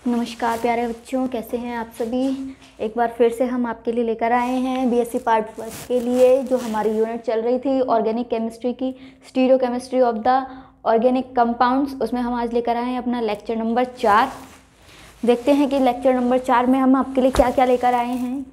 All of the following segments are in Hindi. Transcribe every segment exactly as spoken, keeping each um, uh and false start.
नमस्कार प्यारे बच्चों, कैसे हैं आप सभी। एक बार फिर से हम आपके लिए लेकर आए हैं बीएससी पार्ट फर्स्ट के लिए जो हमारी यूनिट चल रही थी ऑर्गेनिक केमिस्ट्री की, stereochemistry of the organic compounds. उसमें हम आज लेकर आए हैं अपना लेक्चर नंबर चार। देखते हैं कि लेक्चर नंबर चार में हम आपके लिए क्या क्या लेकर आए हैं।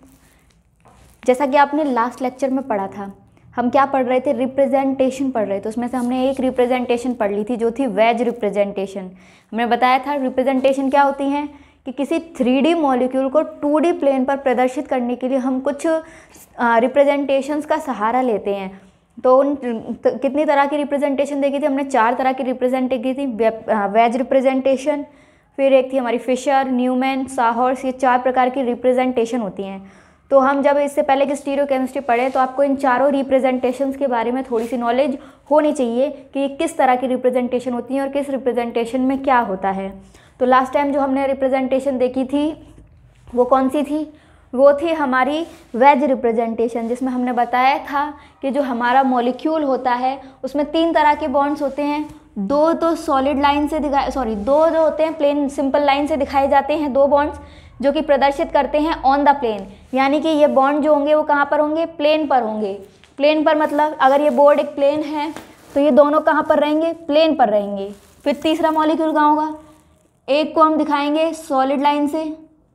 जैसा कि आपने लास्ट लेक्चर में पढ़ा था, हम क्या पढ़ रहे थे, रिप्रेजेंटेशन पढ़ रहे थे। उसमें से हमने एक रिप्रेजेंटेशन पढ़ ली थी जो थी वेज रिप्रेजेंटेशन। हमने बताया था रिप्रेजेंटेशन क्या होती है कि किसी थ्री डी मॉलिक्यूल को टू डी प्लेन पर प्रदर्शित करने के लिए हम कुछ रिप्रेजेंटेशंस का सहारा लेते हैं। तो उन कितनी तरह की रिप्रेजेंटेशन देखी थी हमने? चार तरह की रिप्रेजेंट की थी। वेज रिप्रेजेंटेशन, फिर एक थी हमारी फिशर, न्यूमैन, साहॉर्स। ये चार प्रकार की रिप्रेजेंटेशन होती हैं। तो हम जब इससे पहले की स्टीरियो केमिस्ट्री पढ़े तो आपको इन चारों रिप्रेजेंटेशंस के बारे में थोड़ी सी नॉलेज होनी चाहिए कि किस तरह की रिप्रेजेंटेशन होती है और किस रिप्रेजेंटेशन में क्या होता है। तो लास्ट टाइम जो हमने रिप्रेजेंटेशन देखी थी वो कौन सी थी? वो थी हमारी वेज रिप्रेजेंटेशन, जिसमें हमने बताया था कि जो हमारा मॉलिक्यूल होता है उसमें तीन तरह के बॉन्ड्स होते हैं। दो तो सॉलिड लाइन से दिखाए सॉरी दो जो होते हैं प्लेन सिंपल लाइन से दिखाए जाते हैं, दो बॉन्ड्स जो कि प्रदर्शित करते हैं ऑन द प्लेन। यानी कि ये बॉन्ड जो होंगे वो कहाँ पर होंगे? प्लेन पर होंगे। प्लेन पर मतलब अगर ये बोर्ड एक प्लेन है तो ये दोनों कहाँ पर रहेंगे? प्लेन पर रहेंगे। फिर तीसरा मॉलिक्यूल कहाँ होगा? एक को हम दिखाएंगे सॉलिड लाइन से,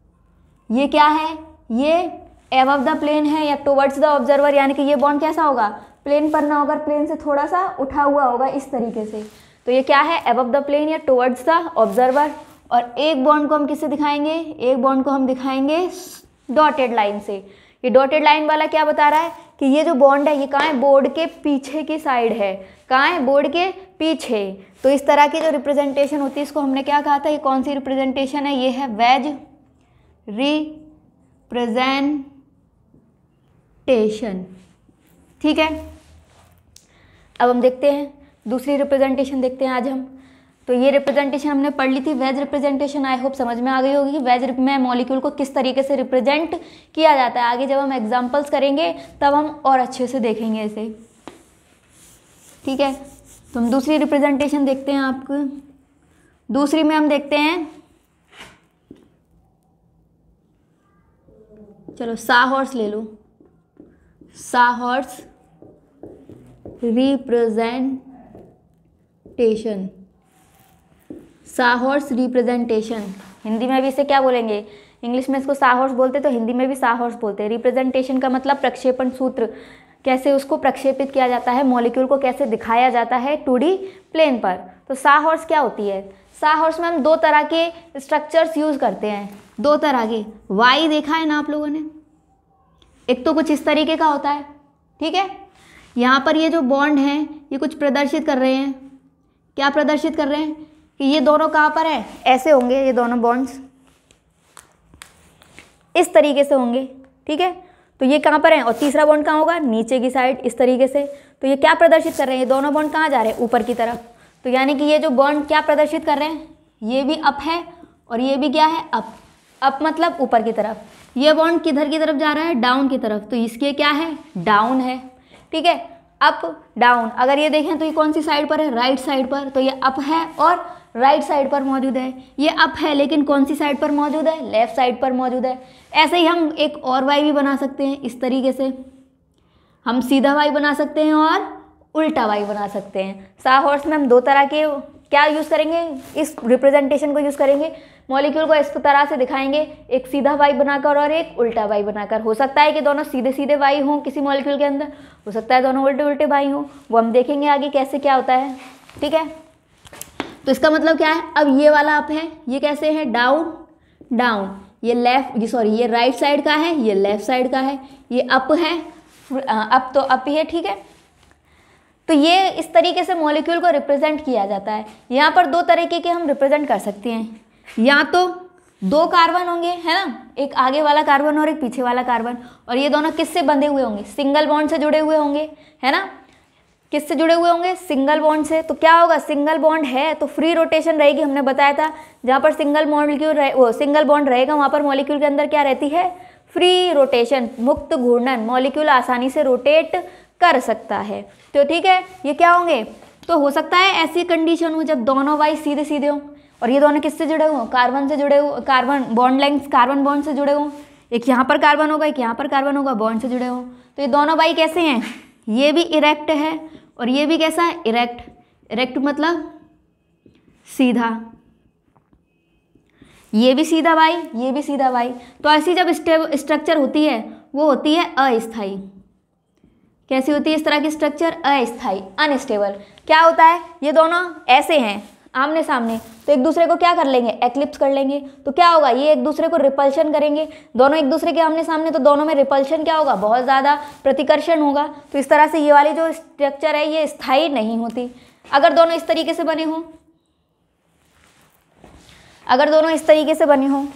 ये क्या है? ये एबव द प्लेन है या टुवर्ड्स द ऑब्जर्वर, यानी कि ये बॉन्ड कैसा होगा? प्लेन पर ना होकर प्लेन से थोड़ा सा उठा हुआ होगा इस तरीके से। तो ये क्या है? एबव द प्लेन या टुवर्ड्स द ऑब्जर्वर। और एक बॉन्ड को हम किससे दिखाएंगे? एक बॉन्ड को हम दिखाएंगे डॉटेड लाइन से। ये डॉटेड लाइन वाला क्या बता रहा है कि ये जो बॉन्ड है ये कहाँ है? बोर्ड के पीछे की साइड है। कहाँ है? बोर्ड के पीछे। तो इस तरह की जो रिप्रेजेंटेशन होती है इसको हमने क्या कहा था? ये कौन सी रिप्रेजेंटेशन है? ये है वेज रिप्रेजेंटेशन। ठीक है, अब हम देखते हैं दूसरी रिप्रेजेंटेशन देखते हैं आज हम। तो ये रिप्रेजेंटेशन हमने पढ़ ली थी वेज रिप्रेजेंटेशन। आई होप समझ में आ गई होगी कि वेज में मॉलिक्यूल को किस तरीके से रिप्रेजेंट किया जाता है। आगे जब हम एग्जांपल्स करेंगे तब हम और अच्छे से देखेंगे इसे। ठीक है, तो हम दूसरी रिप्रेजेंटेशन देखते हैं आपको। दूसरी में हम देखते हैं, चलो साहॉर्स ले लो। Sawhorse representation, sawhorse representation. Hindi में भी इसे क्या बोलेंगे? इंग्लिश में इसको साहॉर्स बोलते तो हिंदी में भी साहॉर्स बोलते हैं। रिप्रेजेंटेशन का मतलब प्रक्षेपण सूत्र, कैसे उसको प्रक्षेपित किया जाता है, मॉलिक्यूल को कैसे दिखाया जाता है टू डी प्लेन पर। तो साहॉर्स क्या होती है? साहॉर्स में हम दो तरह के स्ट्रक्चर्स यूज करते हैं, दो तरह के। वाई देखा है ना आप लोगों ने? एक तो कुछ इस तरीके का होता है, ठीक है। यहाँ पर ये जो बॉन्ड हैं ये कुछ प्रदर्शित कर रहे हैं। क्या प्रदर्शित कर रहे हैं? कि ये दोनों कहाँ पर है? ऐसे होंगे ये दोनों बॉन्ड्स, इस तरीके से होंगे, ठीक है। तो ये कहाँ पर है? और तीसरा बॉन्ड कहाँ होगा? नीचे की साइड, इस तरीके से। तो ये क्या प्रदर्शित कर रहे हैं? ये दोनों बॉन्ड कहाँ जा रहे हैं? ऊपर की तरफ। तो यानी कि ये जो बॉन्ड क्या प्रदर्शित कर रहे हैं? ये भी अप है और ये भी क्या है? अप। अप मतलब ऊपर की तरफ। ये बॉन्ड किधर की तरफ जा रहा है? डाउन की तरफ। तो इसके क्या है? डाउन है, ठीक है। अप डाउन, अगर ये देखें तो ये कौन सी साइड पर है? राइट साइड पर। तो ये अप है और राइट साइड पर मौजूद है। ये अप है लेकिन कौन सी साइड पर मौजूद है? लेफ्ट साइड पर मौजूद है। ऐसे ही हम एक और वाई भी बना सकते हैं इस तरीके से। हम सीधा वाई बना सकते हैं और उल्टा वाई बना सकते हैं। साहॉर्स में हम दो तरह के क्या यूज़ करेंगे? इस रिप्रेजेंटेशन को यूज़ करेंगे। मॉलिक्यूल को इस तरह से दिखाएंगे, एक सीधा वाई बनाकर और एक उल्टा वाई बनाकर। हो सकता है कि दोनों सीधे सीधे वाई हों किसी मॉलिक्यूल के अंदर, हो सकता है दोनों उल्टे उल्टे वाई हों। वो हम देखेंगे आगे कैसे क्या होता है, ठीक है। तो इसका मतलब क्या है? अब ये वाला अप है, ये कैसे है? Down down. ये लेफ्ट ये सॉरी ये राइट साइड का है, ये लेफ्ट साइड का है। ये अप है, अप तो अप ही है, ठीक है। तो ये इस तरीके से मॉलिक्यूल को रिप्रेजेंट किया जाता है। यहाँ पर दो तरीके के हम रिप्रेजेंट कर सकते हैं। या तो दो कार्बन होंगे, है ना, एक आगे वाला कार्बन और एक पीछे वाला कार्बन, और ये दोनों किससे बंधे हुए होंगे? सिंगल बॉन्ड से जुड़े हुए होंगे, है ना। किससे जुड़े हुए होंगे? सिंगल बॉन्ड से। तो क्या होगा? सिंगल बॉन्ड है तो फ्री रोटेशन रहेगी। हमने बताया था जहाँ पर सिंगल मॉलिक्यूल रहे वो सिंगल बॉन्ड रहेगा वहाँ पर मॉलिक्यूल के अंदर क्या रहती है? फ्री रोटेशन, मुक्त घूर्णन। मॉलिक्यूल आसानी से रोटेट कर सकता है। तो ठीक है, ये क्या होंगे? तो हो सकता है ऐसी कंडीशन हो जब दोनों वाई सीधे सीधे हों, और ये दोनों किससे जुड़े हुए, कार्बन से जुड़े हुए, carbon bond length carbon bond से जुड़े हुए, एक यहाँ पर कार्बन होगा एक यहाँ पर कार्बन होगा, बॉन्ड से जुड़े हो। तो ये दोनों भाई कैसे हैं, ये भी इरेक्ट है और ये भी कैसा है, इरेक्ट। इरेक्ट मतलब सीधा, ये भी सीधा भाई, ये भी सीधा भाई। तो ऐसी जब स्ट्रक्चर होती है वो होती है अस्थाई। कैसी होती है इस तरह की स्ट्रक्चर, अस्थाई, अनस्टेबल। क्या होता है, ये दोनों ऐसे हैं आमने सामने, तो एक दूसरे को क्या कर लेंगे, एक्लिप्स कर लेंगे। तो क्या होगा, ये एक दूसरे को रिपल्शन करेंगे, दोनों एक दूसरे के आमने सामने, तो दोनों में रिपल्शन क्या होगा, बहुत ज़्यादा प्रतिकर्षण होगा। तो इस तरह से ये वाली जो स्ट्रक्चर है ये स्थायी नहीं होती। अगर दोनों इस तरीके से बने हों, अगर दोनों इस तरीके से बने हों,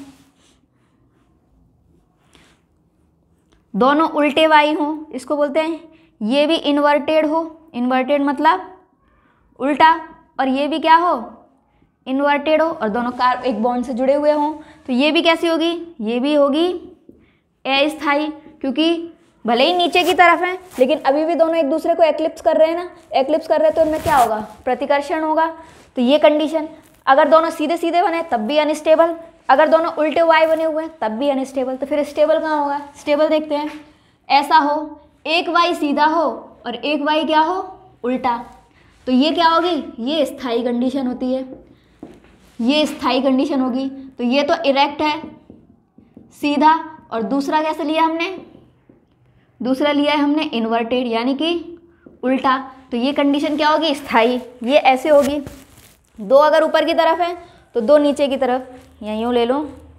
दोनों उल्टे वाई हों, इसको बोलते हैं, ये भी इन्वर्टेड हो, इन्वर्टेड मतलब उल्टा, और ये भी क्या हो, इन्वर्टेड हो, और दोनों कार एक बॉन्ड से जुड़े हुए हों, तो ये भी कैसी होगी, ये भी होगी अस्थाई, क्योंकि भले ही नीचे की तरफ है लेकिन अभी भी दोनों एक दूसरे को एक्लिप्स कर रहे हैं ना, एक्लिप्स कर रहे हैं, तो इनमें क्या होगा, प्रतिकर्षण होगा। तो ये कंडीशन, अगर दोनों सीधे सीधे बने तब भी अनस्टेबल, अगर दोनों उल्टे वाई बने हुए हैं तब भी अनस्टेबल। तो फिर स्टेबल कहाँ होगा, स्टेबल देखते हैं, ऐसा हो एक वाई सीधा हो और एक वाई क्या हो, उल्टा, तो ये क्या होगी, ये स्थायी कंडीशन होती है, ये स्थायी कंडीशन होगी। तो ये तो इरेक्ट है सीधा, और दूसरा कैसे लिया हमने, दूसरा लिया है हमने इन्वर्टेड यानी कि उल्टा। तो ये कंडीशन क्या होगी, स्थायी, ये ऐसे होगी, दो अगर ऊपर की तरफ है तो दो नीचे की तरफ, या यूँ ले लो,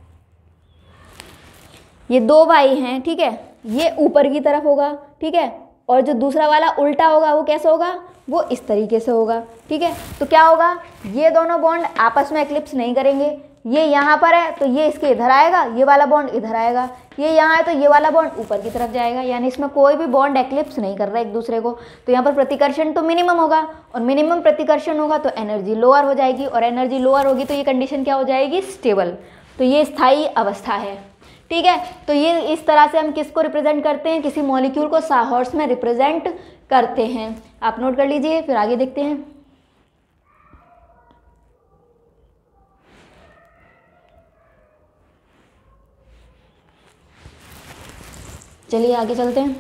ये दो वाई हैं, ठीक है, ये ऊपर की तरफ होगा, ठीक है, और जो दूसरा वाला उल्टा होगा वो कैसे होगा, वो इस तरीके से होगा, ठीक है। तो क्या होगा, ये दोनों बॉन्ड आपस में एक्लिप्स नहीं करेंगे, ये यहाँ पर है तो ये इसके इधर आएगा, ये वाला बॉन्ड इधर आएगा, ये यहाँ है तो ये वाला बॉन्ड ऊपर की तरफ जाएगा, यानी इसमें कोई भी बॉन्ड एक्लिप्स नहीं कर रहा है एक दूसरे को। तो यहाँ पर प्रतिकर्षण तो मिनिमम होगा, और मिनिमम प्रतिकर्षण होगा तो एनर्जी लोअर हो जाएगी, और एनर्जी लोअर होगी तो ये कंडीशन क्या हो जाएगी, स्टेबल। तो ये स्थायी अवस्था है, ठीक है। तो ये इस तरह से हम किसको रिप्रेजेंट करते हैं, किसी मॉलिक्यूल को साहॉर्स में रिप्रेजेंट करते हैं। आप नोट कर लीजिए, फिर आगे देखते हैं। चलिए आगे चलते हैं।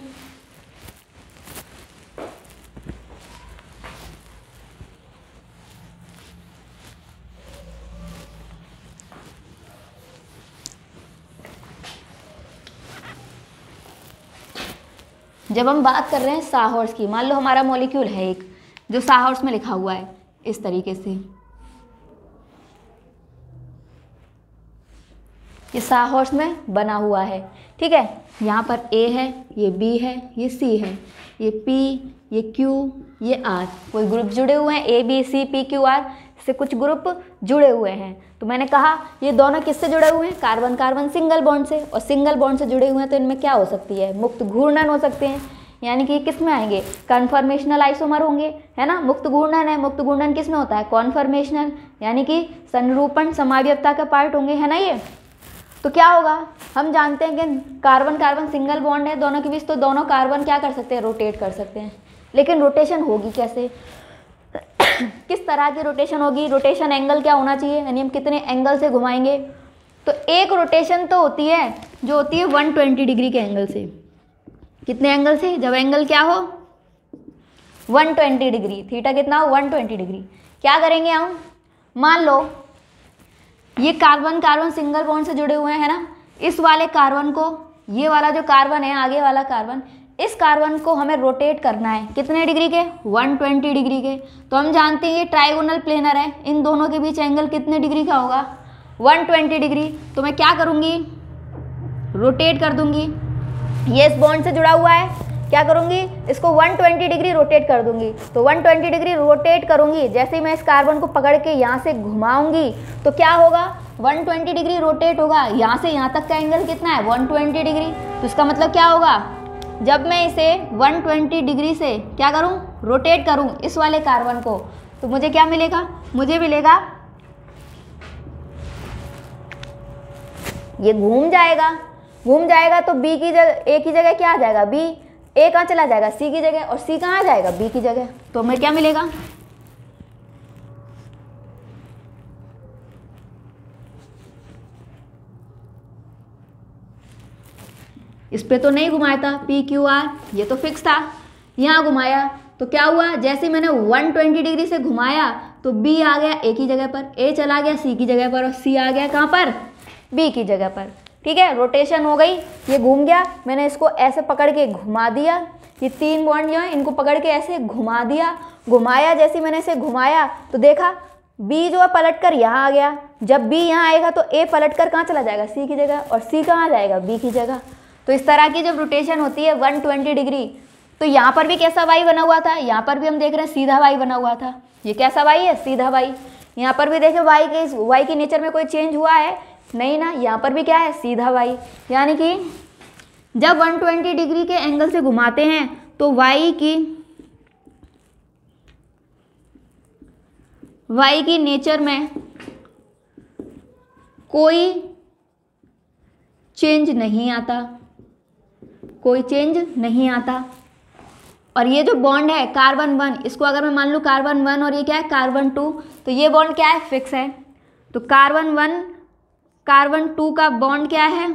जब हम बात कर रहे हैं साहॉर्स की, मान लो हमारा मॉलिक्यूल है एक जो साहॉर्स में लिखा हुआ है इस तरीके से, ये साहॉर्स में बना हुआ है, ठीक है। यहाँ पर ए है, ये बी है, ये सी है, ये पी, ये क्यू, ये आर, कोई ग्रुप जुड़े हुए हैं, A B C P Q R से कुछ ग्रुप जुड़े हुए हैं। तो मैंने कहा ये दोनों किससे जुड़े हुए हैं, कार्बन कार्बन सिंगल बॉन्ड से, और सिंगल बॉन्ड से जुड़े हुए हैं तो इनमें क्या हो सकती है, मुक्त घूर्णन हो सकते हैं, यानी कि किस में आएंगे, कन्फर्मेशनल आइसोमर होंगे, है ना। मुक्त घूर्णन है, मुक्त घूर्णन किस में होता है, कॉन्फर्मेशनल, यानी कि संरूपण समावयवता का पार्ट होंगे, है ना ये। तो क्या होगा, हम जानते हैं कि कार्बन कार्बन सिंगल बॉन्ड है दोनों के बीच, तो दोनों कार्बन क्या कर सकते हैं, रोटेट कर सकते हैं। लेकिन रोटेशन होगी कैसे, किस तरह की रोटेशन होगी, रोटेशन एंगल क्या होना चाहिए, यानी हम कितने एंगल से घुमाएंगे। तो एक रोटेशन तो होती है जो होती है एक सौ बीस डिग्री के एंगल से, कितने एंगल से, जब एंगल क्या हो एक सौ बीस डिग्री, थीटा कितना हो एक सौ बीस डिग्री। क्या करेंगे हम, मान लो ये कार्बन कार्बन सिंगल बॉन्ड से जुड़े हुए हैं ना, इस वाले कार्बन को, ये वाला जो कार्बन है आगे वाला कार्बन, इस कार्बन को हमें रोटेट करना है कितने डिग्री के, एक सौ बीस डिग्री के। तो हम जानते हैं ये ट्राइगोनल प्लेनर है, इन दोनों के बीच एंगल कितने डिग्री का होगा, एक सौ बीस डिग्री। तो मैं क्या करूँगी, रोटेट कर दूंगी, ये इस बॉन्ड से जुड़ा हुआ है, क्या करूँगी, इसको एक सौ बीस डिग्री रोटेट कर दूंगी। तो एक सौ बीस डिग्री रोटेट करूँगी, जैसे ही मैं इस कार्बन को पकड़ के यहाँ से घुमाऊंगी तो क्या होगा, एक सौ बीस डिग्री रोटेट होगा, यहाँ से यहाँ तक का एंगल कितना है, एक सौ बीस डिग्री। तो इसका मतलब क्या होगा, जब मैं इसे एक सौ बीस डिग्री से क्या करूँ, रोटेट करूँ इस वाले कार्बन को, तो मुझे क्या मिलेगा, मुझे मिलेगा ये घूम जाएगा, घूम जाएगा तो बी की जगह, ए की जगह क्या आ जाएगा, बी, ए कहाँ चला जाएगा, सी की जगह, और सी कहाँ आ जाएगा, बी की जगह। तो हमें क्या मिलेगा, इस पर तो नहीं घुमाया था, पी क्यू आर ये तो फिक्स था, यहाँ घुमाया तो क्या हुआ, जैसे मैंने एक सौ बीस डिग्री से घुमाया तो बी आ गया ए की जगह पर, ए चला गया सी की जगह पर और सी आ गया कहाँ पर, बी की जगह पर। ठीक है, रोटेशन हो गई, ये घूम गया, मैंने इसको ऐसे पकड़ के घुमा दिया, ये तीन बॉन्ड जो है इनको पकड़ के ऐसे घुमा दिया, घुमाया, जैसे मैंने इसे घुमाया तो देखा बी जो है पलट कर यहाँ आ गया, जब बी यहाँ आएगा तो ए पलट कर कहाँ चला जाएगा, सी की जगह, और सी कहाँ जाएगा, बी की जगह। तो इस तरह की जब रोटेशन होती है एक सौ बीस डिग्री, तो यहाँ पर भी कैसा वाई बना हुआ था, यहाँ पर भी हम देख रहे हैं सीधा वाई बना हुआ था, ये कैसा वाई है, सीधा वाई। यहाँ पर भी देखें वाई के वाई के नेचर में कोई चेंज हुआ है नहीं ना, यहाँ पर भी क्या है, सीधा वाई। यानी कि जब एक सौ बीस डिग्री के एंगल से घुमाते हैं तो वाई की वाई की नेचर में कोई चेंज नहीं आता, कोई चेंज नहीं आता। और ये जो बॉन्ड है कार्बन वन, इसको अगर मैं मान लूँ कार्बन वन और ये क्या है कार्बन टू, तो ये बॉन्ड क्या है, फिक्स है। तो कार्बन वन कार्बन टू का बॉन्ड क्या है,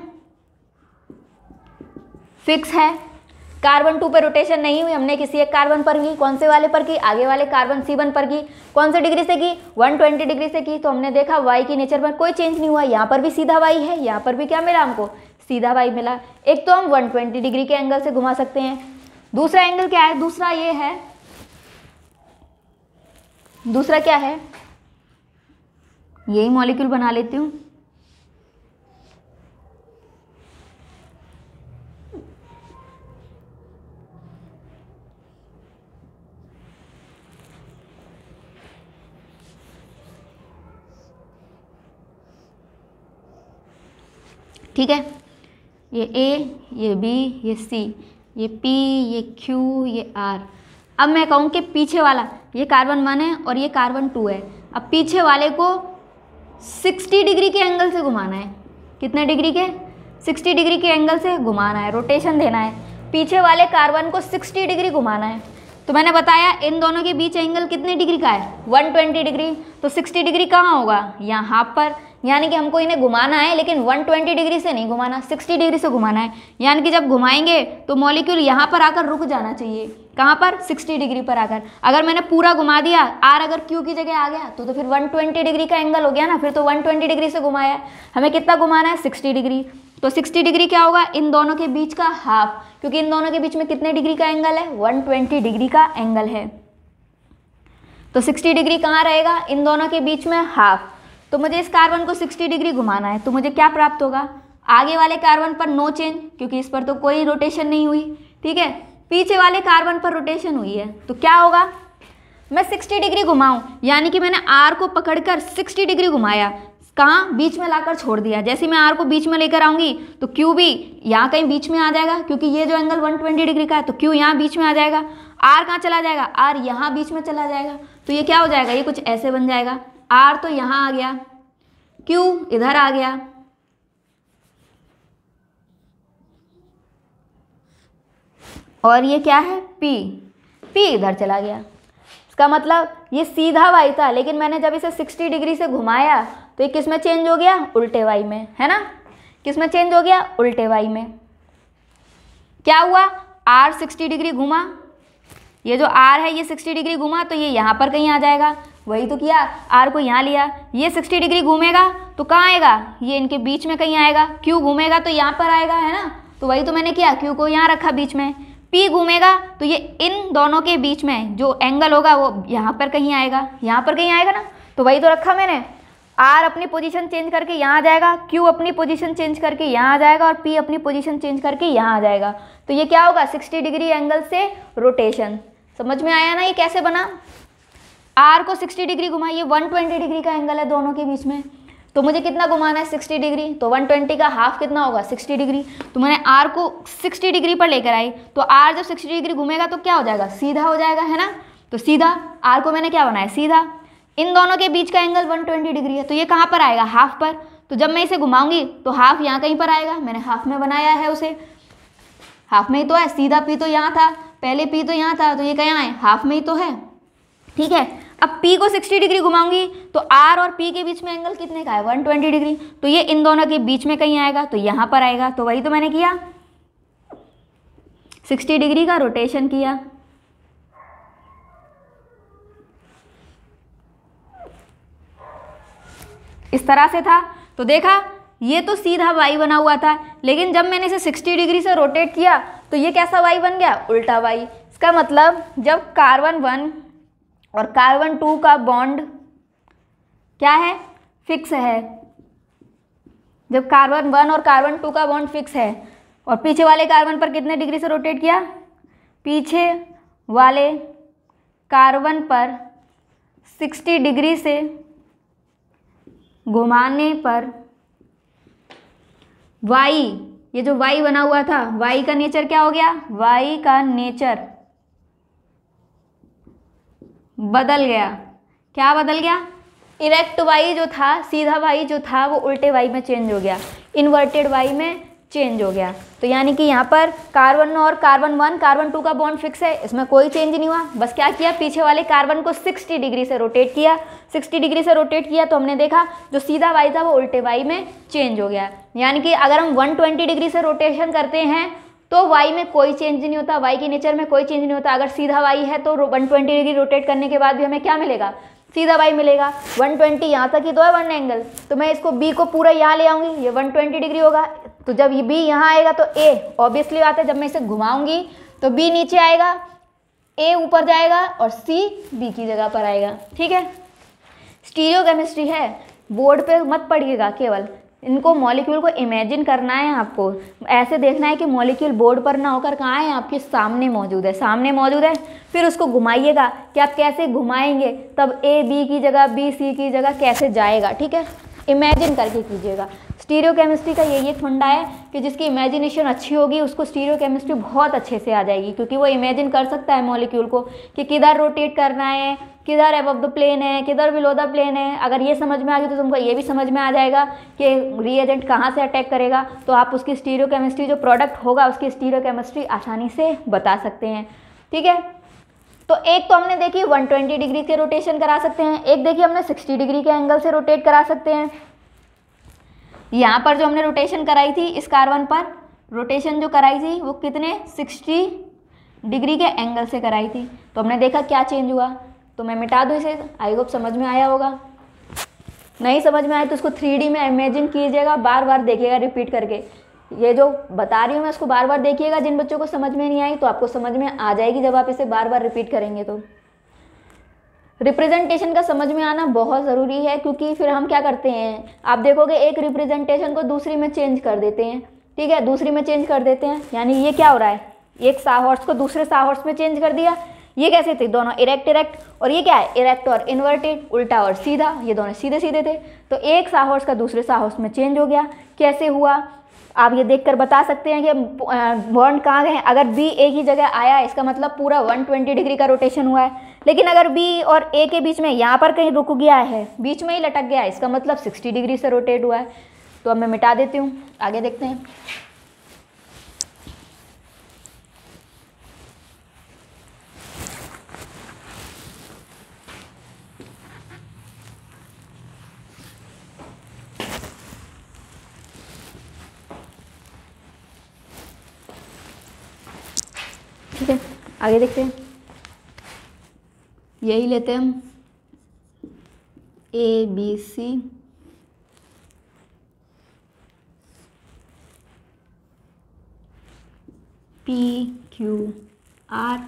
फिक्स है। कार्बन टू पर रोटेशन नहीं हुई, हमने किसी एक कार्बन पर की, कौन से वाले पर की, आगे वाले कार्बन सी वन पर की, कौन से डिग्री से की, एक सौ बीस डिग्री से की। तो हमने देखा वाई की नेचर पर कोई चेंज नहीं हुआ, यहाँ पर भी सीधा वाई है, यहाँ पर भी क्या मिला हमको, सीधा वाई मिला। एक तो हम एक सौ बीस डिग्री के एंगल से घुमा सकते हैं, दूसरा एंगल क्या है, दूसरा ये है, दूसरा क्या है, यही मॉलिक्यूल बना लेती हूँ। ठीक है, ये ए, ये बी, ये सी, ये पी, ये क्यू, ये आर। अब मैं कहूँ कि पीछे वाला ये कार्बन वन है और ये कार्बन टू है, अब पीछे वाले को साठ डिग्री के एंगल से घुमाना है। कितने डिग्री के, साठ डिग्री के एंगल से घुमाना है, रोटेशन देना है। पीछे वाले कार्बन को साठ डिग्री घुमाना है। तो मैंने बताया इन दोनों के बीच एंगल कितने डिग्री का है, एक सौ बीस डिग्री। तो साठ डिग्री कहाँ होगा, यहाँ हाफ पर, यानी कि हमको इन्हें घुमाना है लेकिन एक सौ बीस डिग्री से नहीं घुमाना, साठ डिग्री से घुमाना है। यानी कि जब घुमाएंगे तो मॉलिक्यूल यहाँ पर आकर रुक जाना चाहिए, कहाँ पर, साठ डिग्री पर आकर। अगर मैंने पूरा घुमा दिया, आर अगर क्यू की जगह आ गया तो तो फिर एक सौ बीस डिग्री का एंगल हो गया ना, फिर तो एक सौ बीस डिग्री से घुमाया। हमें कितना घुमाना है, साठ डिग्री। तो साठ डिग्री क्या होगा, इन दोनों के बीच का हाफ, क्योंकि इन दोनों के बीच में कितने डिग्री का एंगल है, एक सौ बीस डिग्री का एंगल है। तो साठ डिग्री कहाँ रहेगा, इन दोनों के बीच में हाफ। तो मुझे इस कार्बन को साठ डिग्री घुमाना है, तो मुझे क्या प्राप्त होगा, आगे वाले कार्बन पर नो चेंज, क्योंकि इस पर तो कोई रोटेशन नहीं हुई। ठीक है, पीछे वाले कार्बन पर रोटेशन हुई है, तो क्या होगा, मैं साठ डिग्री घुमाऊं, यानी कि मैंने आर को पकड़कर साठ डिग्री घुमाया, कहाँ, बीच में लाकर छोड़ दिया। जैसे मैं आर को बीच में लेकर आऊंगी तो क्यू भी यहाँ कहीं बीच में आ जाएगा, क्योंकि ये जो एंगल एक सौ बीस डिग्री का है, तो क्यू यहाँ बीच में आ जाएगा। आर कहाँ चला जाएगा, आर यहाँ बीच में चला जाएगा। तो ये क्या हो जाएगा, ये कुछ ऐसे बन जाएगा, आर तो यहाँ आ गया, क्यू इधर आ गया, और ये क्या है, पी, पी इधर चला गया। इसका मतलब ये सीधा वाई था, लेकिन मैंने जब इसे साठ डिग्री से घुमाया तो ये किस में चेंज हो गया, उल्टे वाई में, है ना। किस में चेंज हो गया, उल्टे वाई में। क्या हुआ, आर साठ डिग्री घुमा, ये जो आर है ये साठ डिग्री घुमा तो ये यहाँ पर कहीं आ जाएगा, वही तो किया, आर को यहाँ लिया। ये साठ डिग्री घूमेगा तो कहाँ आएगा, ये इनके बीच में कहीं आएगा। क्यू घूमेगा तो यहाँ पर आएगा, है ना, तो वही तो मैंने किया, क्यू को यहाँ रखा बीच में। पी घूमेगा तो ये इन दोनों के बीच में जो एंगल होगा वो यहाँ पर कहीं आएगा, यहाँ पर कहीं आएगा ना, तो वही तो रखा मैंने। आर अपनी पोजीशन चेंज करके यहाँ आ जाएगा, क्यू अपनी पोजीशन चेंज करके यहाँ आ जाएगा, और पी अपनी पोजीशन चेंज करके यहाँ आ जाएगा। तो ये क्या होगा, साठ डिग्री एंगल से रोटेशन। समझ में आया ना ये कैसे बना। आर को साठ डिग्री घुमाइए, एक सौ बीस डिग्री का एंगल है दोनों के बीच में, तो मुझे कितना घुमाना है, साठ डिग्री। तो एक सौ बीस का हाफ कितना होगा, साठ डिग्री। तो मैंने आर को साठ डिग्री पर लेकर आई, तो आर जब साठ डिग्री घूमेगा तो क्या हो जाएगा, सीधा हो जाएगा, है ना। तो सीधा, आर को मैंने क्या बनाया, सीधा। इन दोनों के बीच का एंगल एक सौ बीस डिग्री है, तो ये कहाँ पर आएगा, हाफ पर। तो जब मैं इसे घुमाऊंगी तो हाफ यहाँ कहीं पर आएगा, मैंने हाफ में बनाया है उसे, हाफ में ही तो है। सीधा पी तो यहाँ था, पहले पी तो यहाँ था, तो ये कहाँ है, हाफ में ही तो है। ठीक है, अब P को साठ डिग्री घुमाऊंगी तो R और P के बीच में एंगल कितने का है, एक सौ बीस डिग्री। तो ये इन दोनों के बीच में कहीं आएगा, तो यहाँ पर आएगा, तो वही तो मैंने किया। सिक्सटी डिग्री का रोटेशन किया, इस तरह से था। तो देखा ये तो सीधा वाई बना हुआ था, लेकिन जब मैंने इसे सिक्सटी डिग्री से रोटेट किया तो ये कैसा वाई बन गया, उल्टा वाई। इसका मतलब जब कार्बन वन और कार्बन टू का बॉन्ड क्या है, फिक्स है, जब कार्बन वन और कार्बन टू का बॉन्ड फिक्स है और पीछे वाले कार्बन पर कितने डिग्री से रोटेट किया, पीछे वाले कार्बन पर सिक्सटी डिग्री से घुमाने पर वाई, ये जो वाई बना हुआ था, वाई का नेचर क्या हो गया, वाई का नेचर बदल गया। क्या बदल गया, इरेक्ट वाई जो था, सीधा वाई जो था, वो उल्टे वाई में चेंज हो गया, इन्वर्टेड वाई में चेंज हो गया। तो यानी कि यहाँ पर कार्बन और कार्बन वन कार्बन टू का बॉन्ड फिक्स है, इसमें कोई चेंज नहीं हुआ। बस क्या किया, पीछे वाले कार्बन को सिक्सटी डिग्री से रोटेट किया, सिक्सटी डिग्री से रोटेट किया तो हमने देखा जो सीधा वाई था वो उल्टे वाई में चेंज हो गया। यानी कि अगर हम वन ट्वेंटी डिग्री से रोटेशन करते हैं तो वाई में कोई चेंज नहीं होता, वाई के नेचर में कोई चेंज नहीं होता। अगर सीधा वाई है तो वन ट्वेंटी डिग्री रोटेट करने के बाद भी हमें क्या मिलेगा, सीधा वाई मिलेगा। वन ट्वेंटी यहाँ तक ही तो है वन एंगल, तो मैं इसको बी को पूरा यहाँ ले आऊँगी, ये वन ट्वेंटी डिग्री होगा। तो जब ये बी यहाँ आएगा तो ए, ऑब्वियसली बात है जब मैं इसे घुमाऊंगी तो बी नीचे आएगा, ए ऊपर जाएगा और सी बी की जगह पर आएगा। ठीक है, स्टीरियो केमिस्ट्री है, बोर्ड पे मत पढ़िएगा, केवल इनको मॉलिक्यूल को इमेजिन करना है आपको, ऐसे देखना है कि मॉलिक्यूल बोर्ड पर ना होकर कहाँ है, आपके सामने मौजूद है, सामने मौजूद है। फिर उसको घुमाइएगा कि आप कैसे घुमाएंगे, तब ए बी की जगह बी सी की जगह कैसे जाएगा। ठीक है, इमेजिन करके कीजिएगा। स्टीरियो केमिस्ट्री का यही एक फंडा है कि जिसकी इमेजिनेशन अच्छी होगी उसको स्टीरियो केमिस्ट्री बहुत अच्छे से आ जाएगी, क्योंकि वो इमेजिन कर सकता है मॉलिक्यूल को कि किधर रोटेट करना है, किधर अबव द प्लेन है, किधर बिलो द प्लेन है। अगर ये समझ में आ गई तो तुमको ये भी समझ में आ जाएगा कि रिएजेंट कहाँ से अटैक करेगा, तो आप उसकी स्टीरियो केमिस्ट्री जो प्रोडक्ट होगा उसकी स्टीरियो केमिस्ट्री आसानी से बता सकते हैं। ठीक है, तो एक तो हमने देखी वन ट्वेंटी डिग्री के रोटेशन करा सकते हैं, एक देखिए हमने सिक्सटी डिग्री के एंगल से रोटेट करा सकते हैं। यहाँ पर जो हमने रोटेशन कराई थी इस कार्बन पर, रोटेशन जो कराई थी वो कितने सिक्सटी डिग्री के एंगल से कराई थी। तो हमने देखा क्या चेंज हुआ, तो मैं मिटा दूँ इसे, आई होप समझ में आया होगा। नहीं समझ में आए तो उसको थ्री डी में इमेजिन कीजिएगा, बार बार देखिएगा रिपीट करके। ये जो बता रही हूँ मैं उसको बार बार देखिएगा, जिन बच्चों को समझ में नहीं आई तो आपको समझ में आ जाएगी जब आप इसे बार बार रिपीट करेंगे। तो रिप्रेजेंटेशन का समझ में आना बहुत ज़रूरी है, क्योंकि फिर हम क्या करते हैं, आप देखोगे एक रिप्रेजेंटेशन को दूसरी में चेंज कर देते हैं। ठीक है, दूसरी में चेंज कर देते हैं, यानी ये क्या हो रहा है, एक साहॉर्स को दूसरे साहॉर्स में चेंज कर दिया। ये कैसे थे, दोनों इरेक्ट इरेक्ट, और ये क्या है, इरेक्ट और इन्वर्टेड, उल्टा और सीधा, ये दोनों सीधे सीधे थे। तो एक साहॉर्स का दूसरे साहॉर्स में चेंज हो गया। कैसे हुआ, आप ये देखकर बता सकते हैं कि बॉन्ड कहाँ गए। अगर बी ए की जगह आया इसका मतलब पूरा वन ट्वेंटी डिग्री का रोटेशन हुआ है, लेकिन अगर बी और ए के बीच में यहाँ पर कहीं रुक गया है, बीच में ही लटक गया है, इसका मतलब सिक्सटी डिग्री से रोटेट हुआ है। तो अब मैं मिटा देती हूँ, आगे देखते हैं। ठीक है, आगे देखते हैं। यही लेते हैं हम, A B C, P Q R,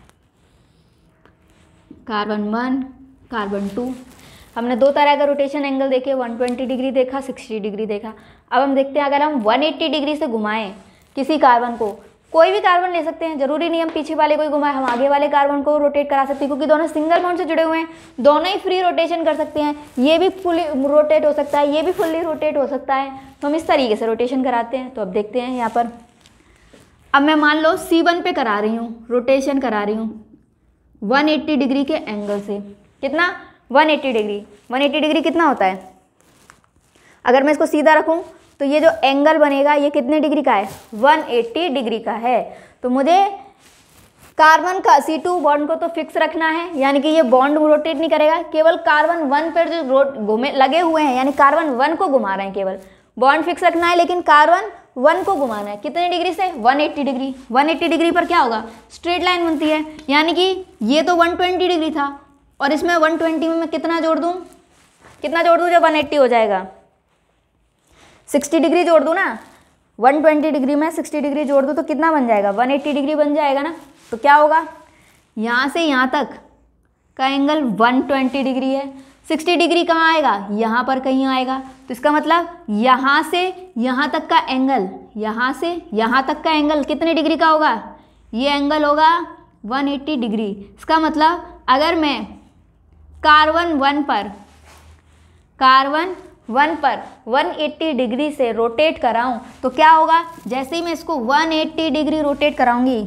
carbon one, carbon two. हमने दो तरह का रोटेशन एंगल देखे, वन ट्वेंटी डिग्री देखा, सिक्सटी डिग्री देखा। अब हम देखते हैं अगर हम वन एट्टी डिग्री से घुमाएं किसी कार्बन को, कोई भी कार्बन ले सकते हैं, जरूरी नहीं हम पीछे वाले को ही घुमाएं, हम आगे वाले कार्बन को रोटेट करा सकते हैं, क्योंकि दोनों सिंगल बॉन्ड से जुड़े हुए हैं, दोनों ही फ्री रोटेशन कर सकते हैं। ये भी फुली रोटेट हो सकता है, ये भी फुल्ली रोटेट हो सकता है। तो हम इस तरीके से रोटेशन कराते हैं। तो अब देखते हैं यहाँ पर, अब मैं मान लो सी वन पे करा रही हूँ, रोटेशन करा रही हूँ वन एट्टी डिग्री के एंगल से। कितना, one eighty degree. One eighty degree कितना होता है, अगर मैं इसको सीधा रखूँ तो ये जो एंगल बनेगा ये कितने डिग्री का है, वन एट्टी डिग्री का है। तो मुझे कार्बन का सी टू बॉन्ड को तो फिक्स रखना है, यानी कि ये बॉन्ड रोटेट नहीं करेगा, केवल कार्बन वन पर जो रोट घूमे लगे हुए हैं, यानी कार्बन वन को घुमा रहे हैं, केवल बॉन्ड फिक्स रखना है, लेकिन कार्बन वन को घुमाना है, कितने डिग्री से, one eighty degree. One eighty degree पर क्या होगा, स्ट्रेट लाइन बनती है, यानी कि ये तो वन ट्वेंटी डिग्री था और इसमें वन ट्वेंटी में मैं कितना जोड़ दूँ, कितना जोड़ दूँ जब वन एट्टी हो जाएगा, सिक्सटी डिग्री जोड़ दूँ ना, वन ट्वेंटी डिग्री में सिक्सटी डिग्री जोड़ दूँ तो कितना बन जाएगा, वन एट्टी डिग्री बन जाएगा ना। तो क्या होगा, यहाँ से यहाँ तक का एंगल वन ट्वेंटी डिग्री है, सिक्सटी डिग्री कहाँ आएगा, यहाँ पर कहीं आएगा। तो इसका मतलब यहाँ से यहाँ तक का एंगल, यहाँ से यहाँ तक का एंगल कितने डिग्री का होगा, ये एंगल होगा वन एट्टी डिग्री। इसका मतलब अगर मैं कार्बन वन पर कार्बन वन पर वन एट्टी डिग्री से रोटेट कराऊं तो क्या होगा, जैसे ही मैं इसको वन एट्टी डिग्री रोटेट कराऊंगी,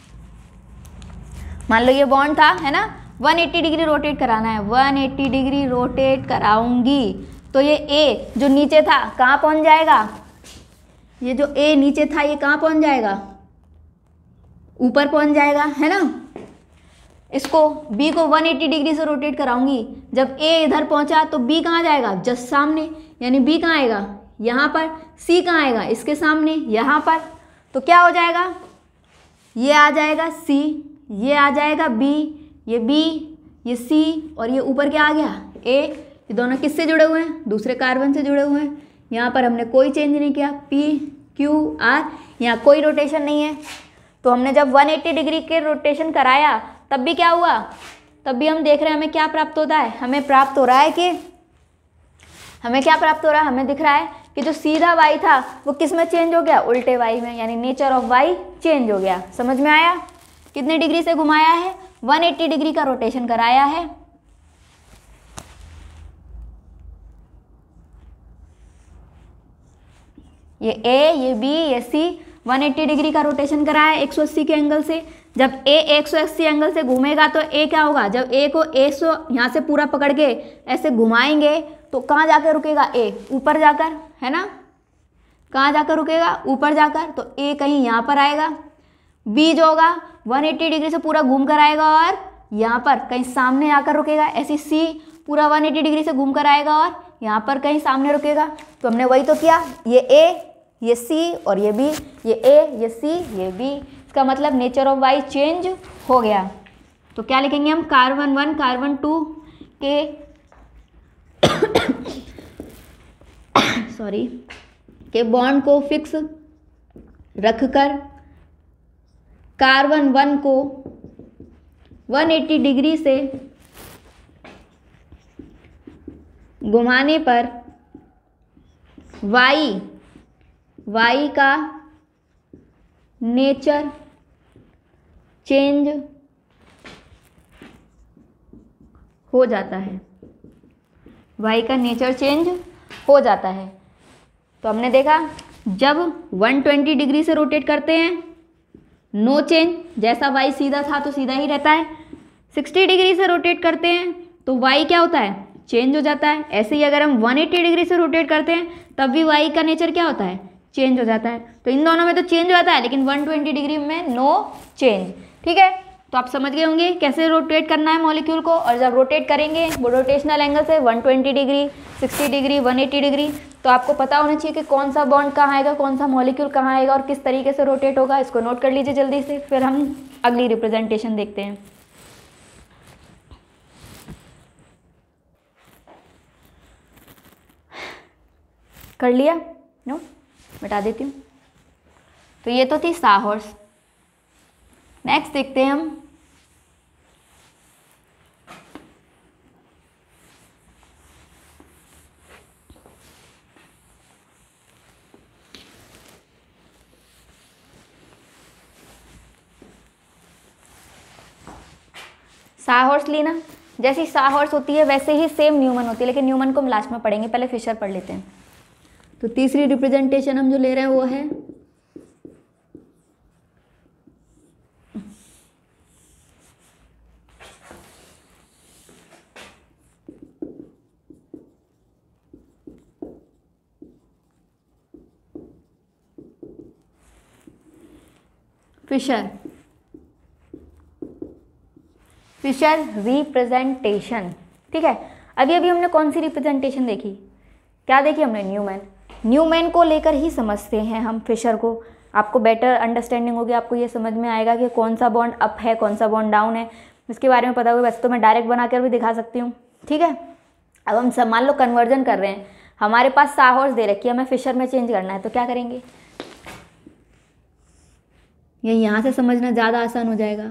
मान लो ये बॉन्ड था, है ना, वन एट्टी डिग्री रोटेट कराना है, वन एट्टी डिग्री रोटेट कराऊंगी तो ये ए जो नीचे था कहाँ पहुंच जाएगा, ये जो ए नीचे था ये कहाँ पहुंच जाएगा, ऊपर पहुंच जाएगा, है ना। इसको बी को वन एट्टी डिग्री से रोटेट कराऊंगी, जब ए इधर पहुंचा तो बी कहाँ जाएगा, जस्ट सामने, यानी बी कहाँ आएगा, यहाँ पर। सी कहाँ आएगा, इसके सामने, यहाँ पर। तो क्या हो जाएगा, ये आ जाएगा सी, ये आ जाएगा बी, ये बी, ये सी और ये ऊपर क्या आ गया, ए। ये दोनों किससे जुड़े हुए हैं, दूसरे कार्बन से जुड़े हुए हैं। यहाँ पर हमने कोई चेंज नहीं किया, पी क्यू आर, यहाँ कोई रोटेशन नहीं है। तो हमने जब वन एट्टी डिग्री के रोटेशन कराया तब भी क्या हुआ, तब भी हम देख रहे हैं हमें क्या प्राप्त होता है, हमें प्राप्त हो रहा है कि हमें क्या प्राप्त हो रहा है, हमें दिख रहा है कि जो सीधा वाई था वो किस में चेंज हो गया, उल्टे वाई में, यानी नेचर ऑफ वाई चेंज हो गया। समझ में आया, कितने डिग्री से घुमाया है, वन एट्टी डिग्री का रोटेशन कराया है। ये ए, ये बी, ये सी, वन एट्टी डिग्री का रोटेशन कराया है एक सौ अस्सी के एंगल से। जब ए एक सौ अस्सी एंगल से घूमेगा तो ए क्या होगा, जब ए को एक सौ यहाँ से पूरा पकड़ के ऐसे घुमाएंगे तो कहाँ जाकर रुकेगा, ए ऊपर जाकर, है ना, कहाँ जाकर रुकेगा, ऊपर जाकर। तो ए कहीं यहाँ पर आएगा, बी जो होगा वन एट्टी डिग्री से पूरा घूम कर आएगा और यहाँ पर कहीं सामने आकर रुकेगा। ऐसी सी पूरा वन एट्टी डिग्री से घूम कर आएगा और यहाँ पर कहीं सामने रुकेगा। तो हमने वही तो किया, ये ए, ये सी और ये बी, ये ए, ये सी, ये बी। इसका मतलब नेचर ऑफ वाई चेंज हो गया। तो क्या लिखेंगे हम, कार्बन वन कार्बन टू के सॉरी के बॉन्ड को फिक्स रखकर कार्बन वन को वन एट्टी डिग्री से घुमाने पर वाई वाई का नेचर चेंज हो जाता है, वाई का नेचर चेंज हो जाता है। तो हमने देखा जब वन ट्वेंटी डिग्री से रोटेट करते हैं नो चेंज, जैसा वाई सीधा था तो सीधा ही रहता है। सिक्सटी डिग्री से रोटेट करते हैं तो वाई क्या होता है, चेंज हो जाता है। ऐसे ही अगर हम वन एट्टी डिग्री से रोटेट करते हैं तब भी वाई का नेचर क्या होता है, चेंज हो जाता है। तो इन दोनों में तो चेंज हो जाता है लेकिन वन ट्वेंटी डिग्री में नो चेंज। ठीक है, तो आप समझ गए होंगे कैसे रोटेट करना है मॉलिक्यूल को। और जब रोटेट करेंगे वो रोटेशनल एंगल से one twenty degree, sixty degree, one eighty degree, तो आपको पता होना चाहिए कि कौन सा बॉन्ड कहाँ आएगा, कौन सा मॉलिक्यूल कहाँ आएगा और किस तरीके से रोटेट होगा। इसको नोट कर लीजिए जल्दी से, फिर हम अगली रिप्रेजेंटेशन देखते हैं। कर लिया, नो बता देती हूँ। तो ये तो थी साहॉर्स। नेक्स्ट देखते हैं हम साहॉर्स ली ना, जैसी साहॉर्स होती है वैसे ही सेम न्यूमन होती है, लेकिन न्यूमन को हम लास्ट में पढ़ेंगे, पहले फिशर पढ़ लेते हैं। तो तीसरी रिप्रेजेंटेशन हम जो ले रहे हैं वो है फिशर फिशर रिप्रेजेंटेशन। ठीक है, अभी अभी हमने कौन सी रिप्रेजेंटेशन देखी, क्या देखी हमने, न्यूमैन। न्यूमैन को लेकर ही समझते हैं हम फिशर को। आपको बेटर अंडरस्टैंडिंग होगी, आपको ये समझ में आएगा कि कौन सा बॉन्ड अप है, कौन सा बॉन्ड डाउन है, इसके बारे में पता होगा। वैसे तो मैं डायरेक्ट बना कर भी दिखा सकती हूँ, ठीक है। अब हम सब मान लो कन्वर्जन कर रहे हैं, हमारे पास साहॉर्स दे रखी है, हमें फिशर में चेंज करना है, तो क्या करेंगे? ये यहाँ से समझना ज़्यादा आसान हो जाएगा,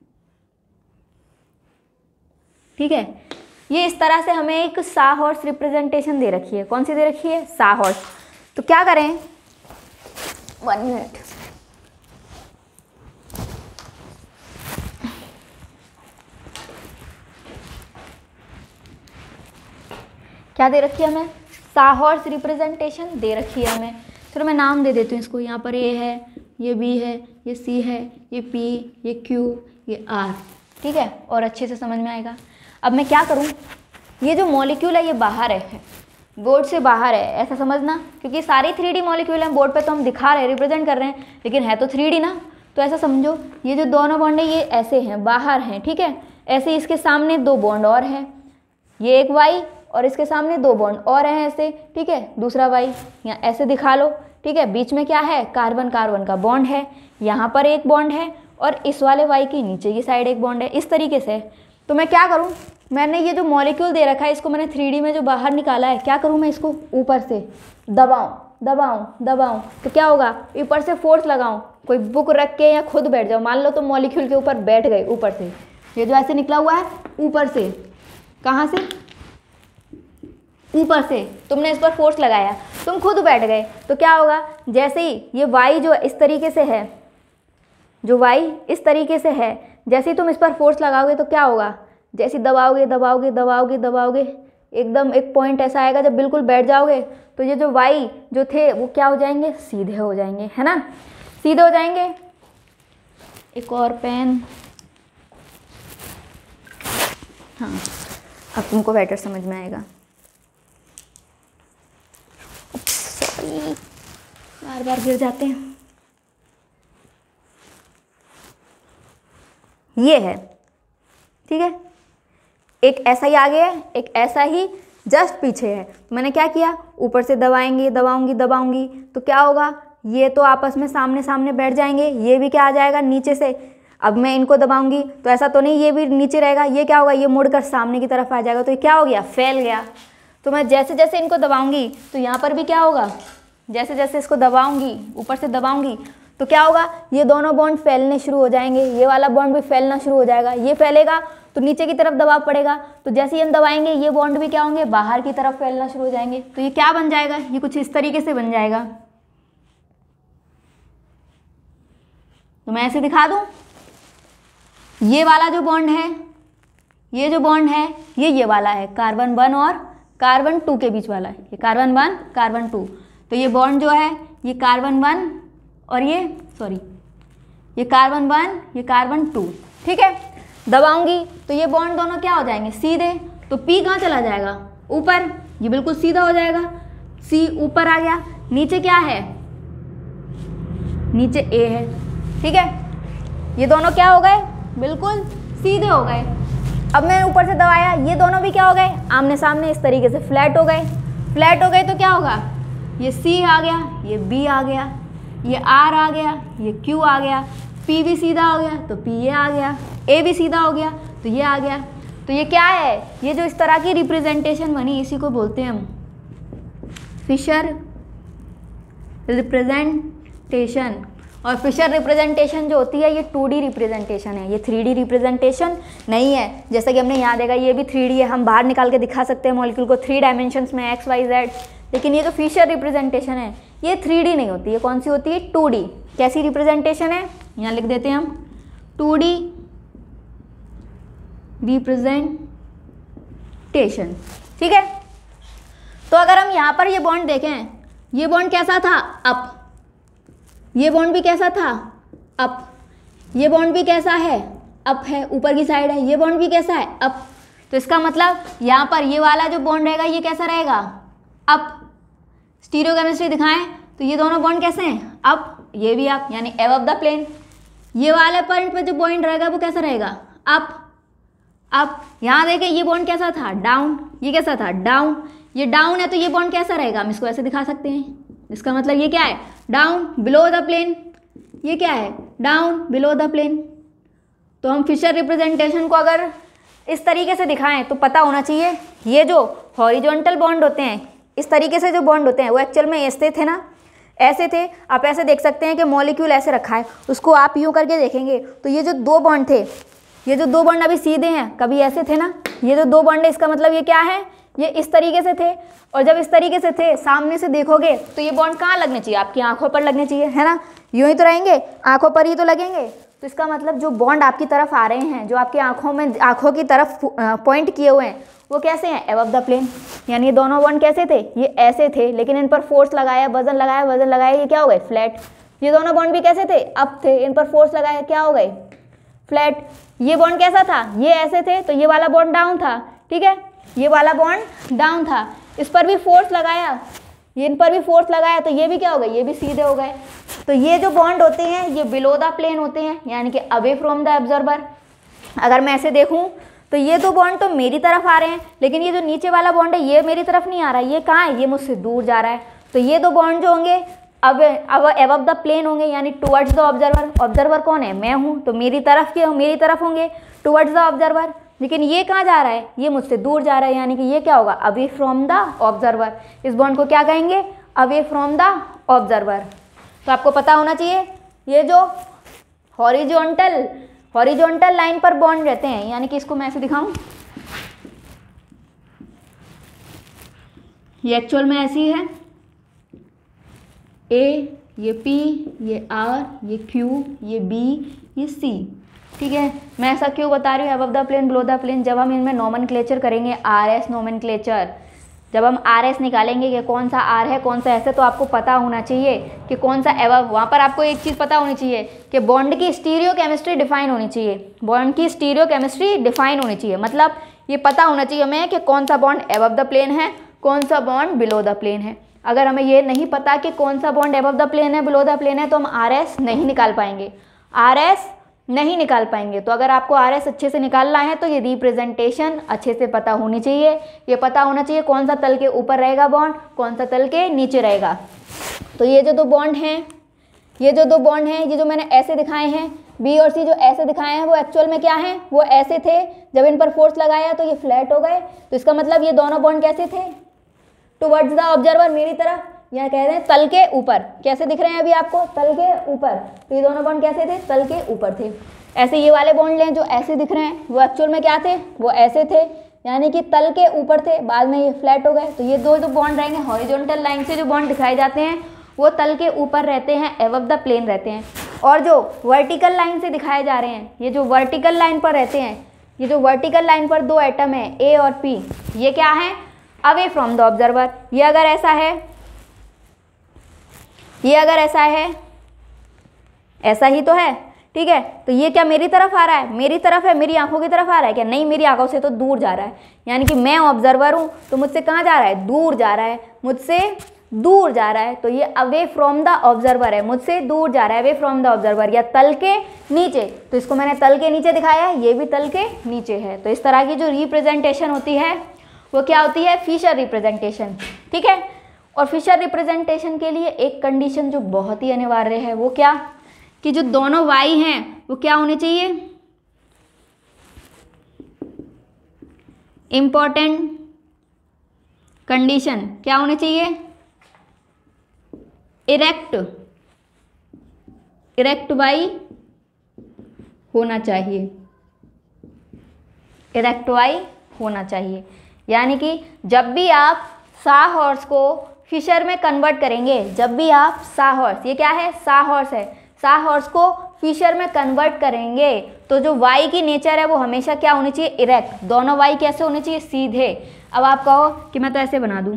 ठीक है। ये इस तरह से हमें एक साहॉर्स रिप्रेजेंटेशन दे रखी है। कौन सी दे रखी है? साहॉर्स। तो क्या करें, वन मिनट, क्या दे रखी है हमें? साहॉर्स रिप्रेजेंटेशन दे रखी है हमें। चलो मैं नाम दे देती हूँ इसको। यहाँ पर ए है, ये बी है, ये सी है, ये पी, ये क्यू, ये आर, ठीक है। और अच्छे से समझ में आएगा। अब मैं क्या करूँ, ये जो मॉलिक्यूल है ये बाहर है, बोर्ड से बाहर है, ऐसा समझना, क्योंकि सारी थ्री डी मॉलिक्यूल हैं बोर्ड पे, तो हम दिखा रहे हैं, रिप्रेजेंट कर रहे हैं, लेकिन है तो थ्री डी ना। तो ऐसा समझो, ये जो दोनों बॉन्ड है ये ऐसे हैं, बाहर हैं, ठीक है। ऐसे इसके सामने दो बॉन्ड और हैं, ये एक वाई और इसके सामने दो बॉन्ड और हैं ऐसे, ठीक है। दूसरा वाई यहाँ ऐसे दिखा लो, ठीक है। बीच में क्या है? कार्बन कार्बन का बॉन्ड है, यहाँ पर एक बॉन्ड है और इस वाले वाई की नीचे की साइड एक बॉन्ड है, इस तरीके से। तो मैं क्या करूँ, मैंने ये जो मॉलिक्यूल दे रखा है इसको मैंने थ्री डी में जो बाहर निकाला है, क्या करूँ मैं इसको ऊपर से दबाऊँ दबाऊँ दबाऊँ, तो क्या होगा? ऊपर से फोर्स लगाऊँ, कोई बुक रख के या खुद बैठ जाओ, मान लो तो मॉलिक्यूल के ऊपर बैठ गए ऊपर से, ये जो ऐसे निकला हुआ है ऊपर से, कहाँ से? ऊपर से तुमने इस पर फोर्स लगाया, तुम खुद बैठ गए, तो क्या होगा? जैसे ही ये वाई जो इस तरीके से है, जो वाई इस तरीके से है, जैसे ही तुम इस पर फोर्स लगाओगे तो क्या होगा? जैसे दबाओगे दबाओगे दबाओगे दबाओगे, एकदम एक पॉइंट ऐसा आएगा जब बिल्कुल बैठ जाओगे तो ये जो वाई जो थे वो क्या हो जाएंगे? सीधे हो जाएंगे, है ना, सीधे हो जाएंगे। एक और पेन, हाँ अब तुमको बेटर समझ में आएगा। सॉरी, बार बार गिर जाते हैं। ये है, ठीक है, एक ऐसा ही आगे है, एक ऐसा ही जस्ट पीछे है। मैंने क्या किया, ऊपर से दबाएंगे दबाऊंगी दबाऊंगी तो क्या होगा? ये तो आपस में सामने सामने बैठ जाएंगे, ये भी क्या आ जाएगा? नीचे से। अब मैं इनको दबाऊंगी तो ऐसा तो नहीं ये भी नीचे रहेगा, ये क्या होगा? ये मुड़कर सामने की तरफ आ जाएगा, तो ये क्या हो गया? फैल गया। तो मैं जैसे जैसे इनको दबाऊंगी तो यहाँ पर भी क्या होगा? जैसे जैसे इसको दबाऊंगी, ऊपर से दबाऊंगी तो क्या होगा? ये दोनों बॉन्ड फैलने शुरू हो जाएंगे, ये वाला बॉन्ड भी फैलना शुरू हो जाएगा। ये फैलेगा तो नीचे की तरफ दबाव पड़ेगा, तो जैसे ही हम दबाएंगे ये बॉन्ड भी क्या होंगे? बाहर की तरफ फैलना शुरू हो जाएंगे। तो ये क्या बन जाएगा? ये कुछ इस तरीके से बन जाएगा। तो मैं ऐसे दिखा दूं, ये वाला जो बॉन्ड है, ये जो बॉन्ड है ये ये वाला है, कार्बन वन और कार्बन टू के बीच वाला है, ये कार्बन वन कार्बन टू। तो ये बॉन्ड जो है ये कार्बन वन और ये सॉरी ये कार्बन वन ये कार्बन टू, ठीक है। दबाऊंगी तो ये बॉन्ड दोनों क्या हो जाएंगे? सीधे। तो पी कहाँ चला जाएगा? ऊपर, ये बिल्कुल सीधा हो जाएगा, सी ऊपर आ गया। नीचे क्या है? नीचे ए है, ठीक है। ये दोनों क्या हो गए? बिल्कुल सीधे हो गए। अब मैं ऊपर से दबाया, ये दोनों भी क्या हो गए? आमने सामने इस तरीके से फ्लैट हो गए। फ्लैट हो गए तो क्या होगा? ये सी आ गया, ये बी आ गया, ये आर आ गया, ये क्यू आ गया, पी भी सीधा हो गया तो पी ये आ गया, ए भी सीधा हो गया तो ये आ गया। तो ये क्या है? ये जो इस तरह की रिप्रेजेंटेशन बनी इसी को बोलते हैं हम फिशर रिप्रेजेंटेशन। और फिशर रिप्रेजेंटेशन जो होती है ये टू डी रिप्रेजेंटेशन है, ये थ्री डी रिप्रेजेंटेशन नहीं है। जैसा कि हमने यहाँ देखा ये भी थ्री डी है, हम बाहर निकाल के दिखा सकते हैं मॉलिक्यूल को थ्री डायमेंशंस में, एक्स वाई जेड। लेकिन ये जो फिशर रिप्रेजेंटेशन है ये थ्री डी नहीं होती है, कौन सी होती है? To D. कैसी रिप्रेजेंटेशन है? यहाँ लिख देते हैं हम, टू डी रिप्रेजेंटेशन, ठीक है। तो अगर हम यहाँ पर ये बॉन्ड देखें, ये बॉन्ड कैसा था? अप। ये बॉन्ड भी कैसा था? अप। ये बॉन्ड भी कैसा है? अप है, ऊपर की साइड है। ये बॉन्ड भी कैसा है? अप। तो इसका मतलब यहाँ पर ये वाला जो बॉन्ड रहेगा ये कैसा रहेगा? अप। स्टीरियोकेमिस्ट्री दिखाएं तो ये दोनों बॉन्ड कैसे हैं? अप, ये भी अप, यानी एबव द प्लेन। ये वाले पॉइंट पर जो बॉन्ड रहेगा वो कैसा रहेगा? अप। अप। यहाँ देखें ये बॉन्ड कैसा था? डाउन। ये कैसा था? डाउन। ये डाउन है तो ये बॉन्ड कैसा रहेगा, हम इसको ऐसे दिखा सकते हैं। इसका मतलब ये क्या है, डाउन बिलो द प्लेन। ये क्या है, डाउन बिलो द प्लेन। तो हम फिशर रिप्रेजेंटेशन को अगर इस तरीके से दिखाएं तो पता होना चाहिए ये जो हॉरिजॉन्टल बॉन्ड होते हैं, इस तरीके से जो बॉन्ड होते हैं वो एक्चुअल में ऐसे थे ना, ऐसे थे। आप ऐसे देख सकते हैं कि मॉलिक्यूल ऐसे रखा है, उसको आप यूँ करके देखेंगे तो ये जो दो बॉन्ड थे, ये जो दो बॉन्ड अभी सीधे हैं, कभी ऐसे थे ना। ये जो दो बॉन्ड है इसका मतलब ये क्या है, ये इस तरीके से थे। और जब इस तरीके से थे सामने से देखोगे तो ये बॉन्ड कहाँ लगने चाहिए, आपकी आंखों पर लगने चाहिए, है ना। यूँ ही तो रहेंगे, आंखों पर ही तो लगेंगे। तो इसका मतलब जो बॉन्ड आपकी तरफ आ रहे हैं, जो आपकी आंखों में आंखों की तरफ पॉइंट किए हुए हैं, वो कैसे हैं, एबव द प्लेन। यानी ये दोनों बॉन्ड कैसे थे, ये ऐसे थे, लेकिन इन पर फोर्स लगाया, वजन लगाया, वजन लगाया, ये क्या हो गए, फ्लैट। ये दोनों बॉन्ड भी कैसे थे, अप थे, इन पर फोर्स लगाया, क्या हो गए, फ्लैट। ये बॉन्ड कैसा था, ये ऐसे थे तो ये वाला बॉन्ड डाउन था, ठीक है, ये वाला बॉन्ड डाउन था। इस पर भी फोर्स लगाया, ये इन पर भी फोर्स लगाया, तो ये भी क्या हो गए, ये भी सीधे हो गए। तो ये जो बॉन्ड होते हैं ये बिलो द प्लेन होते हैं, यानी कि अवे फ्रॉम द ऑब्जर्वर। अगर मैं ऐसे देखूं तो ये दो बॉन्ड तो मेरी तरफ आ रहे हैं, लेकिन ये जो नीचे वाला बॉन्ड है ये मेरी तरफ नहीं आ रहा है, ये कहाँ है, ये मुझसे दूर जा रहा है। तो ये दो बॉन्ड जो होंगे अब अब एबव द प्लेन होंगे, यानी टुवर्ड्स द ऑब्जर्वर। ऑब्जर्वर कौन है, मैं हूँ, तो मेरी तरफ के मेरी तरफ होंगे टुवर्ड्स द ऑब्जर्वर। लेकिन ये कहाँ जा रहा है, ये मुझसे दूर जा रहा है, यानी कि ये क्या होगा, अवे फ्रॉम द ऑब्जर्वर। इस बॉन्ड को क्या कहेंगे, अवे फ्रॉम द ऑब्जर्वर। तो आपको पता होना चाहिए ये जो हॉरिजॉन्टल हॉरिजॉन्टल लाइन पर बॉन्ड रहते हैं, यानी कि इसको मैं ऐसे दिखाऊं, ये एक्चुअल में ऐसी है, ए, ये पी, ये आर, ये क्यू, ये बी, ये सी, ठीक है। मैं ऐसा क्यों बता रही हूँ above the plane below the plane, जब हम इनमें नोमेनक्लेचर करेंगे, आर एस नोमेनक्लेचर, जब हम आर एस निकालेंगे कि कौन सा आर है कौन सा एस है, तो आपको पता होना चाहिए कि कौन सा एबव। वहाँ पर आपको एक चीज़ पता होनी चाहिए कि बॉन्ड की स्टीरियो केमिस्ट्री डिफाइन होनी चाहिए, बॉन्ड की स्टीरियो केमिस्ट्री डिफाइन होनी चाहिए। मतलब ये पता होना चाहिए हमें कि कौन सा बॉन्ड एबव द प्लेन है, कौन सा बॉन्ड बिलो द प्लेन है। अगर हमें ये नहीं पता कि कौन सा बॉन्ड एबव द प्लेन है बिलो द प्लेन है, तो हम आर एस नहीं निकाल पाएंगे, आर एस नहीं निकाल पाएंगे। तो अगर आपको आर एस अच्छे से निकालना है तो ये रिप्रेजेंटेशन अच्छे से पता होनी चाहिए। ये पता होना चाहिए कौन सा तल के ऊपर रहेगा बॉन्ड, कौन सा तल के नीचे रहेगा। तो ये जो दो बॉन्ड हैं, ये जो दो बॉन्ड हैं, ये जो मैंने ऐसे दिखाए हैं, बी और सी जो ऐसे दिखाए हैं, वो एक्चुअल में क्या हैं, वो ऐसे थे। जब इन पर फोर्स लगाया तो ये फ्लैट हो गए। तो इसका मतलब ये दोनों बॉन्ड कैसे थे, टुवर्ड्स द ऑब्जर्वर, मेरी तरफ, या कह रहे हैं तल के ऊपर। कैसे दिख रहे हैं अभी आपको, तल के ऊपर। तो ये दोनों बॉन्ड कैसे थे, तल के ऊपर थे। ऐसे ये वाले बॉन्ड लें जो ऐसे दिख रहे हैं, वो एक्चुअल में क्या थे, वो ऐसे थे, यानी कि तल के ऊपर थे, बाद में ये फ्लैट हो गए। तो ये दो जो बॉन्ड रहेंगे हॉरिजॉन्टल लाइन से जो बॉन्ड दिखाए जाते हैं वो तल के ऊपर रहते हैं, एबव द प्लेन रहते हैं। और जो वर्टिकल लाइन से दिखाए जा रहे हैं, ये जो वर्टिकल लाइन पर रहते हैं, ये जो वर्टिकल लाइन पर दो एटम है ए और पी, ये क्या है, अवे फ्रॉम द ऑब्जर्वर। ये अगर ऐसा है, ये अगर ऐसा है, ऐसा ही तो है, ठीक है। तो ये क्या मेरी तरफ आ रहा है, मेरी तरफ है, मेरी आंखों की तरफ आ रहा है क्या, नहीं, मेरी आंखों से तो दूर जा रहा है। यानी कि मैं ऑब्जर्वर हूँ तो मुझसे कहाँ जा रहा है, दूर जा रहा है, मुझसे दूर जा रहा है। तो ये अवे फ्रॉम द ऑब्जर्वर है, मुझसे दूर जा रहा है, अवे फ्रॉम द ऑब्जर्वर, या तल के नीचे। तो इसको मैंने तल के नीचे दिखाया है, ये भी तल के नीचे है। तो इस तरह की जो रिप्रेजेंटेशन होती है वो क्या होती है, फिशर रिप्रेजेंटेशन, ठीक है। और फिशर रिप्रेजेंटेशन के लिए एक कंडीशन जो बहुत ही अनिवार्य है, वो क्या, कि जो दोनों वाई हैं वो क्या होने चाहिए, इंपॉर्टेंट कंडीशन क्या होने चाहिए, इरेक्ट, इरेक्ट वाई होना चाहिए, इरेक्ट वाई होना चाहिए। यानी कि जब भी आप सा हॉर्स को फिशर में कन्वर्ट करेंगे, जब भी आप सा हॉर्स, ये क्या है, सा हॉर्स है, सा हॉर्स को फिशर में कन्वर्ट करेंगे तो जो वाई की नेचर है वो हमेशा क्या होनी चाहिए, इरेक्ट। दोनों वाई कैसे होने चाहिए, सीधे। अब आप कहो कि मैं तो ऐसे बना दूं,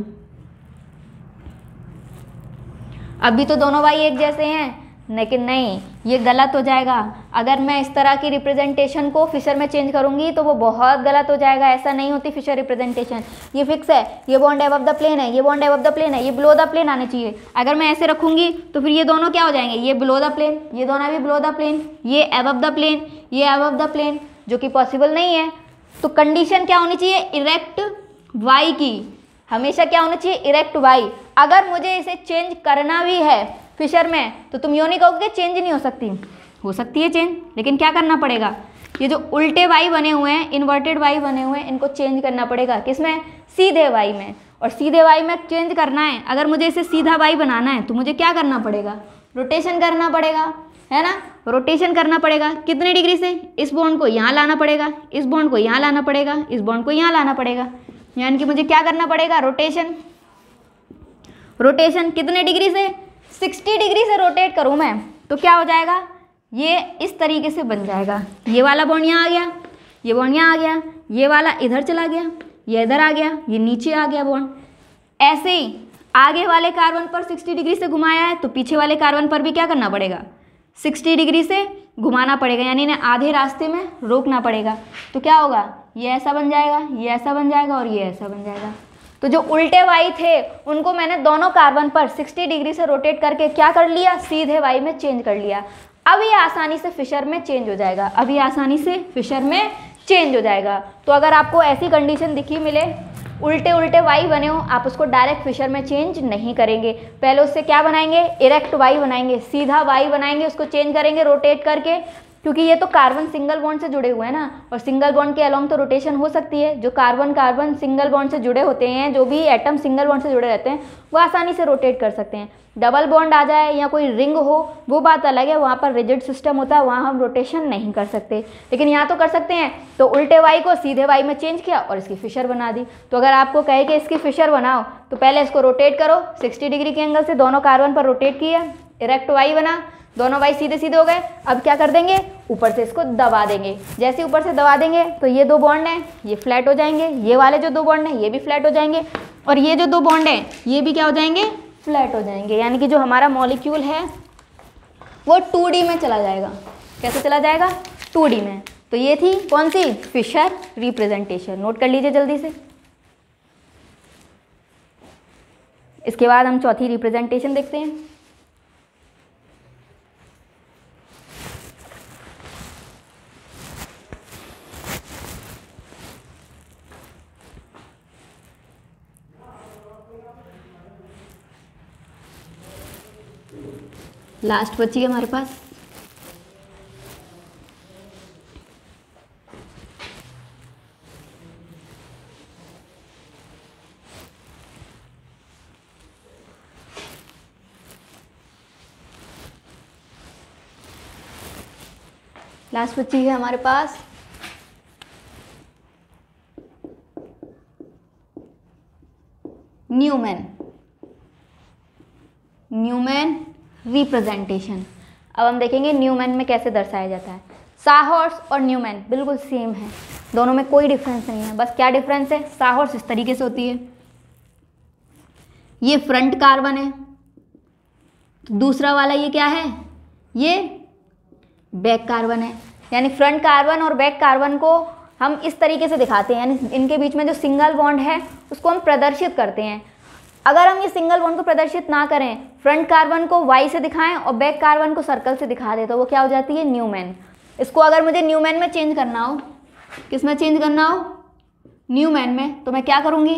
अभी तो दोनों वाई एक जैसे हैं, लेकिन नहीं, ये गलत हो जाएगा। अगर मैं इस तरह की रिप्रेजेंटेशन को फिशर में चेंज करूंगी तो वो बहुत गलत हो जाएगा। ऐसा नहीं होती फिशर रिप्रेजेंटेशन, ये फिक्स है, ये बॉन्ड अबव द प्लेन है, ये बॉन्ड अबव द प्लेन है, ये बिलो द प्लेन आने चाहिए। अगर मैं ऐसे रखूंगी तो फिर ये दोनों क्या हो जाएंगे, ये बिलो द प्लेन, ये दोनों भी बिलो द प्लेन, ये अबव द प्लेन, ये अबव द प्लेन, जो कि पॉसिबल नहीं है। तो कंडीशन क्या होनी चाहिए, इरेक्ट वाई की, हमेशा क्या होना चाहिए, इरेक्ट वाई। अगर मुझे इसे चेंज करना भी है फिशर में तो तुम यूँ नहीं कहोगे चेंज नहीं हो सकती, हो सकती है चेंज, लेकिन क्या करना पड़ेगा, ये जो उल्टे वाई बने हुए हैं, इन्वर्टेड वाई बने हुए हैं, इनको चेंज करना पड़ेगा। किसमें, सीधे वाई में। और सीधे वाई में चेंज करना है, अगर मुझे इसे सीधा वाई बनाना है तो मुझे क्या करना पड़ेगा, रोटेशन करना पड़ेगा, है ना, रोटेशन करना पड़ेगा। कितने डिग्री से, इस बॉन्ड को यहाँ लाना पड़ेगा, इस बॉन्ड को यहाँ लाना पड़ेगा, इस बॉन्ड को यहाँ लाना पड़ेगा, यानी कि मुझे क्या करना पड़ेगा, रोटेशन। रोटेशन कितने डिग्री से, साठ डिग्री से रोटेट करूँ मैं तो क्या हो जाएगा, ये इस तरीके से बन जाएगा। ये वाला बॉन्ड यहाँ आ गया, ये बॉन्ड यहाँ आ गया, ये वाला इधर चला गया, ये इधर आ गया, ये नीचे आ गया बॉन्ड। ऐसे ही आगे वाले कार्बन पर साठ डिग्री से घुमाया है तो पीछे वाले कार्बन पर भी क्या करना पड़ेगा, साठ डिग्री से घुमाना पड़ेगा, यानी इन्हें आधे रास्ते में रोकना पड़ेगा। तो क्या होगा, ये ऐसा बन जाएगा, ये ऐसा बन जाएगा और ये ऐसा बन जाएगा। तो जो उल्टे वाई थे उनको मैंने दोनों कार्बन पर साठ डिग्री से रोटेट करके क्या कर लिया, सीधे वाई में चेंज कर लिया। अब ये आसानी से फिशर में चेंज हो जाएगा, अब ये आसानी से फिशर में चेंज हो जाएगा। तो अगर आपको ऐसी कंडीशन दिखी मिले, उल्टे उल्टे वाई बने हो, आप उसको डायरेक्ट फिशर में चेंज नहीं करेंगे, पहले उससे क्या बनाएंगे, इरेक्ट वाई बनाएंगे, सीधा वाई बनाएंगे, उसको चेंज करेंगे रोटेट करके, क्योंकि ये तो कार्बन सिंगल बॉन्ड से जुड़े हुए हैं ना, और सिंगल बॉन्ड के अलोंग तो रोटेशन हो सकती है। जो कार्बन कार्बन सिंगल बॉन्ड से जुड़े होते हैं, जो भी एटम सिंगल बॉन्ड से जुड़े रहते हैं, वो आसानी से रोटेट कर सकते हैं। डबल बॉन्ड आ जाए या कोई रिंग हो वो बात अलग है, वहाँ पर रिजिड सिस्टम होता है, वहाँ हम रोटेशन नहीं कर सकते, लेकिन यहाँ तो कर सकते हैं। तो उल्टे वाई को सीधे वाई में चेंज किया और इसकी फिशर बना दी। तो अगर आपको कहे कि इसकी फिशर बनाओ तो पहले इसको रोटेट करो, साठ डिग्री के एंगल से दोनों कार्बन पर रोटेट किया, इरेक्ट वाई बना, दोनों वाई सीधे सीधे हो गए। अब क्या कर देंगे, ऊपर से इसको दबा देंगे। जैसे ऊपर से दबा देंगे तो ये दो बॉन्ड हैं ये फ्लैट हो जाएंगे, ये वाले जो दो बॉन्ड हैं ये भी फ्लैट हो जाएंगे, और ये जो दो बॉन्ड हैं ये भी क्या हो जाएंगे, फ्लैट हो जाएंगे। यानी कि जो हमारा मॉलिक्यूल है वो टू डी में चला जाएगा। कैसे चला जाएगा, टू डी में। तो ये थी कौन सी, फिशर रिप्रेजेंटेशन। नोट कर लीजिए जल्दी से। इसके बाद हम चौथी रिप्रेजेंटेशन देखते हैं। लास्ट बची है हमारे पास लास्ट बची है हमारे पास न्यूमैन न्यूमैन रिप्रेजेंटेशन। अब हम देखेंगे न्यूमैन में कैसे दर्शाया जाता है। साहॉर्स और न्यूमैन बिल्कुल सेम है, दोनों में कोई डिफरेंस नहीं है। बस क्या डिफरेंस है, साहॉर्स इस तरीके से होती है, ये फ्रंट कार्बन है, तो दूसरा वाला ये क्या है, ये बैक कार्बन है। यानी फ्रंट कार्बन और बैक कार्बन को हम इस तरीके से दिखाते हैं, यानी इनके बीच में जो सिंगल बॉन्ड है उसको हम प्रदर्शित करते हैं। अगर हम ये सिंगल बॉन्ड को प्रदर्शित ना करें, फ्रंट कार्बन को वाई से दिखाएं और बैक कार्बन को सर्कल से दिखा दें, तो वो क्या हो जाती है, न्यूमैन। इसको अगर मुझे न्यूमैन में चेंज करना हो, किस में चेंज करना हो, न्यूमैन में, तो मैं क्या करूँगी,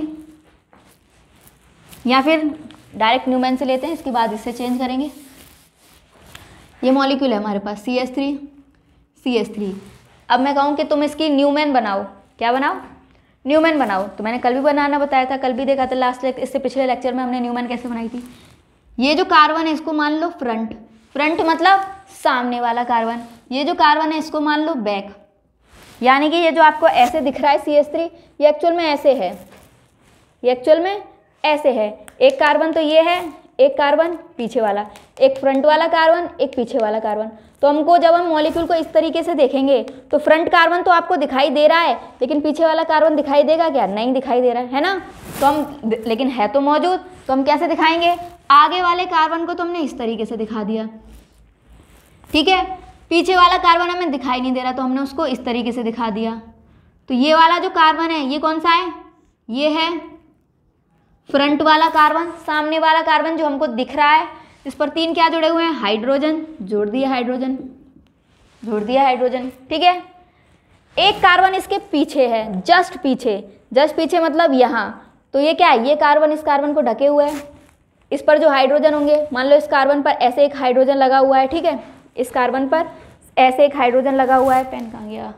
या फिर डायरेक्ट न्यूमैन से लेते हैं, इसके बाद इससे चेंज करेंगे। ये मॉलिक्यूल है हमारे पास C H three C H three. अब मैं कहूँ कि तुम इसकी न्यूमैन बनाओ, क्या बनाओ, न्यूमैन बनाओ। तो मैंने कल भी बनाना बताया था, कल भी देखा था लास्ट लेक्चर, इससे पिछले लेक्चर में हमने न्यूमैन कैसे बनाई थी। ये जो कार्बन है इसको मान लो फ्रंट, फ्रंट मतलब सामने वाला कार्बन। ये जो कार्बन है इसको मान लो बैक, यानी कि ये जो आपको ऐसे दिख रहा है सी एच थ्री, ये एक्चुअल में ऐसे है, ये एक्चुअल में ऐसे है। एक कार्बन तो ये है, एक कार्बन पीछे वाला, एक फ्रंट वाला कार्बन, एक पीछे वाला कार्बन। तो हमको जब हम मॉलिक्यूल को इस तरीके से देखेंगे तो फ्रंट कार्बन तो आपको दिखाई दे रहा है, लेकिन पीछे वाला कार्बन दिखाई देगा क्या, नहीं दिखाई दे रहा है, है ना। तो हम, लेकिन है तो मौजूद, तो हम कैसे दिखाएंगे, आगे वाले कार्बन को तो हमने इस तरीके से दिखा दिया, ठीक है। पीछे वाला कार्बन हमें दिखाई नहीं दे रहा तो हमने उसको इस तरीके से दिखा दिया। तो ये वाला जो कार्बन है ये कौन सा है, ये है फ्रंट वाला कार्बन। सामने वाला कार्बन जो हमको दिख रहा है, इस पर तीन क्या जुड़े हुए हैं, हाइड्रोजन, जोड़ दिया हाइड्रोजन, जोड़ दिया हाइड्रोजन, ठीक है। एक कार्बन इसके पीछे है, जस्ट पीछे, जस्ट पीछे मतलब यहाँ, तो ये क्या है, ये कार्बन इस कार्बन को ढके हुए है। इस पर जो हाइड्रोजन होंगे, मान लो इस कार्बन पर ऐसे एक हाइड्रोजन लगा हुआ है, ठीक है, इस कार्बन पर ऐसे एक हाइड्रोजन लगा हुआ है, पेन कहाँ गया,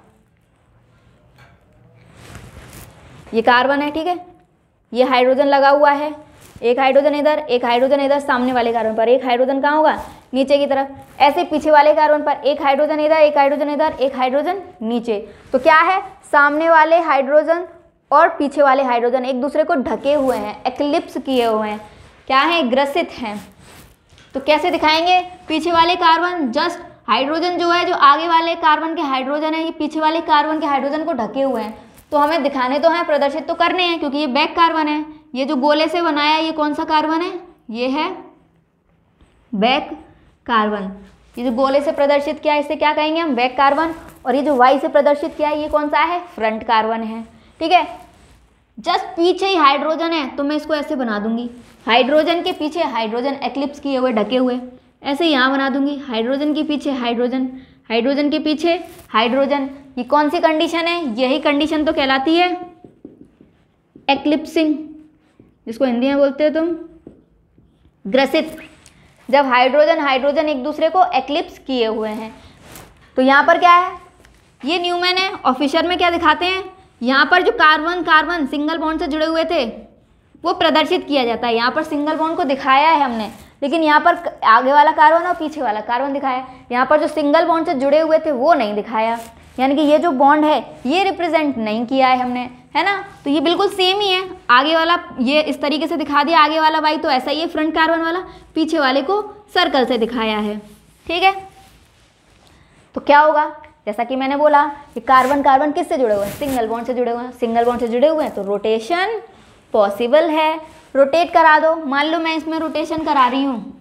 ये कार्बन है, ठीक है, ये हाइड्रोजन लगा हुआ है, एक हाइड्रोजन इधर, एक हाइड्रोजन इधर, सामने वाले कार्बन पर एक हाइड्रोजन कहाँ होगा, नीचे की तरफ। ऐसे पीछे वाले कार्बन पर एक हाइड्रोजन इधर, एक हाइड्रोजन इधर, एक हाइड्रोजन नीचे। तो क्या है, सामने वाले हाइड्रोजन और पीछे वाले हाइड्रोजन एक दूसरे को ढके हुए हैं, एक्लिप्स किए हुए हैं, क्या है, ग्रसित हैं। तो कैसे दिखाएंगे, पीछे वाले कार्बन जस्ट हाइड्रोजन जो है, जो आगे वाले कार्बन के हाइड्रोजन है, ये पीछे वाले कार्बन के हाइड्रोजन को ढके हुए हैं। तो हमें दिखाने तो हैं, प्रदर्शित तो करने हैं, क्योंकि ये बैक कार्बन है। ये जो गोले से बनाया है, ये कौन सा कार्बन है, ये है बैक कार्बन। ये जो गोले से प्रदर्शित किया है, इसे क्या कहेंगे हम, बैक कार्बन। और ये जो वाई से प्रदर्शित किया है, ये कौन सा है, फ्रंट कार्बन है, ठीक है। जस्ट पीछे ही हाइड्रोजन है, तो मैं इसको ऐसे बना दूंगी, हाइड्रोजन के पीछे हाइड्रोजन एक्लिप्स किए हुए, ढके हुए, ऐसे यहाँ बना दूंगी, हाइड्रोजन के पीछे हाइड्रोजन, हाइड्रोजन के पीछे हाइड्रोजन। ये कौन सी कंडीशन है, यही कंडीशन तो कहलाती है एक्लिप्सिंग, जिसको हिंदी में बोलते हो तुम ग्रसित। जब हाइड्रोजन हाइड्रोजन एक दूसरे को एक्लिप्स किए हुए हैं। तो यहाँ पर क्या है, ये न्यूमैन है, और फिशर में क्या दिखाते हैं, यहाँ पर जो कार्बन कार्बन सिंगल बॉन्ड से जुड़े हुए थे वो प्रदर्शित किया जाता है। यहाँ पर सिंगल बॉन्ड को दिखाया है हमने, लेकिन यहाँ पर आगे वाला कार्बन और पीछे वाला कार्बन दिखाया। यहाँ पर जो सिंगल बॉन्ड से जुड़े हुए थे वो नहीं दिखाया, यानी कि ये जो बॉन्ड है ये रिप्रेजेंट नहीं किया है हमने, है ना। तो ये बिल्कुल सेम ही है, आगे वाला ये इस तरीके से दिखा दिया, आगे वाला वाई तो ऐसा ही है फ्रंट कार्बन वाला, पीछे वाले को सर्कल से दिखाया है, ठीक है। तो क्या होगा, जैसा कि मैंने बोला कि कार्बन कार्बन किससे जुड़े हुए हैं, सिंगल बॉन्ड से जुड़े हुए हैं, सिंगल बॉन्ड से जुड़े हुए हैं तो रोटेशन पॉसिबल है। रोटेट करा दो, मान लो मैं इसमें रोटेशन करा रही हूँ,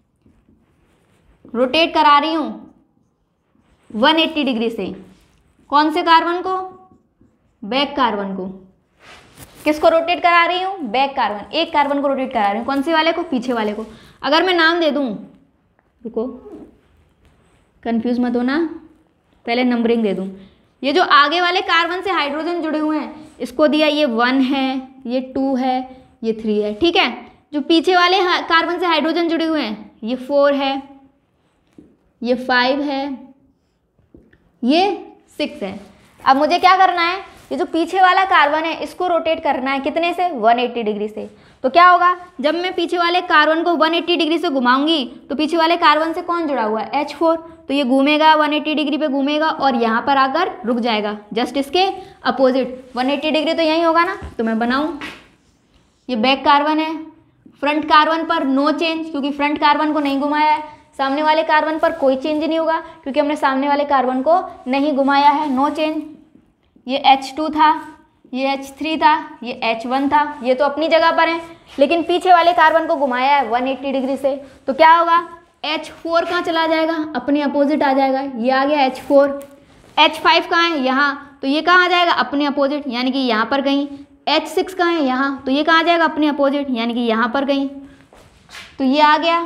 रोटेट करा रही हूँ एक सौ अस्सी डिग्री से, कौन से कार्बन को, बैक कार्बन को। किसको रोटेट करा रही हूँ, बैक कार्बन, एक कार्बन को रोटेट करा रही हूँ, कौन से वाले को, पीछे वाले को। अगर मैं नाम दे दूँ, रुको कंफ्यूज मत होना, पहले नंबरिंग दे दूँ। ये जो आगे वाले कार्बन से हाइड्रोजन जुड़े हुए हैं, इसको दिया ये वन है, ये टू है, ये थ्री है, ठीक है। जो पीछे वाले कार्बन से हाइड्रोजन जुड़े हुए हैं, ये फोर है, ये फाइव है, ये सिक्स है। अब मुझे क्या करना है, ये जो पीछे वाला कार्बन है इसको रोटेट करना है, कितने से, एक सौ अस्सी डिग्री से। तो क्या होगा, जब मैं पीछे वाले कार्बन को एक सौ अस्सी डिग्री से घुमाऊंगी तो पीछे वाले कार्बन से कौन जुड़ा हुआ है, एच फोर, तो ये घूमेगा एक सौ अस्सी डिग्री पे घूमेगा और यहाँ पर आकर रुक जाएगा, जस्ट इसके अपोजिट। एक सौ अस्सी डिग्री तो यही होगा ना, तो मैं बनाऊँ, ये बैक कार्बन है, फ्रंट कार्बन पर नो चेंज, क्योंकि फ्रंट कार्बन को नहीं घुमाया है। सामने वाले कार्बन पर कोई चेंज नहीं होगा, क्योंकि हमने सामने वाले कार्बन को नहीं घुमाया है, नो चेंज। ये एच टू था, ये एच थ्री था, ये एच वन था, ये तो अपनी जगह पर है, लेकिन पीछे वाले कार्बन को घुमाया है एक सौ अस्सी डिग्री से। तो क्या होगा, एच फोर कहाँ चला जाएगा, अपने अपोजिट आ जाएगा, ये आ गया एच फोर। एच फाइव कहाँ है, यहाँ, तो ये कहाँ आ जाएगा, अपने अपोजिट, यानी कि यहाँ पर कहीं। एच सिक्स कहाँ है, यहाँ, तो ये कहाँ आ जाएगा, अपने अपोजिट, यानी कि यहाँ पर कहीं। तो ये आ गया,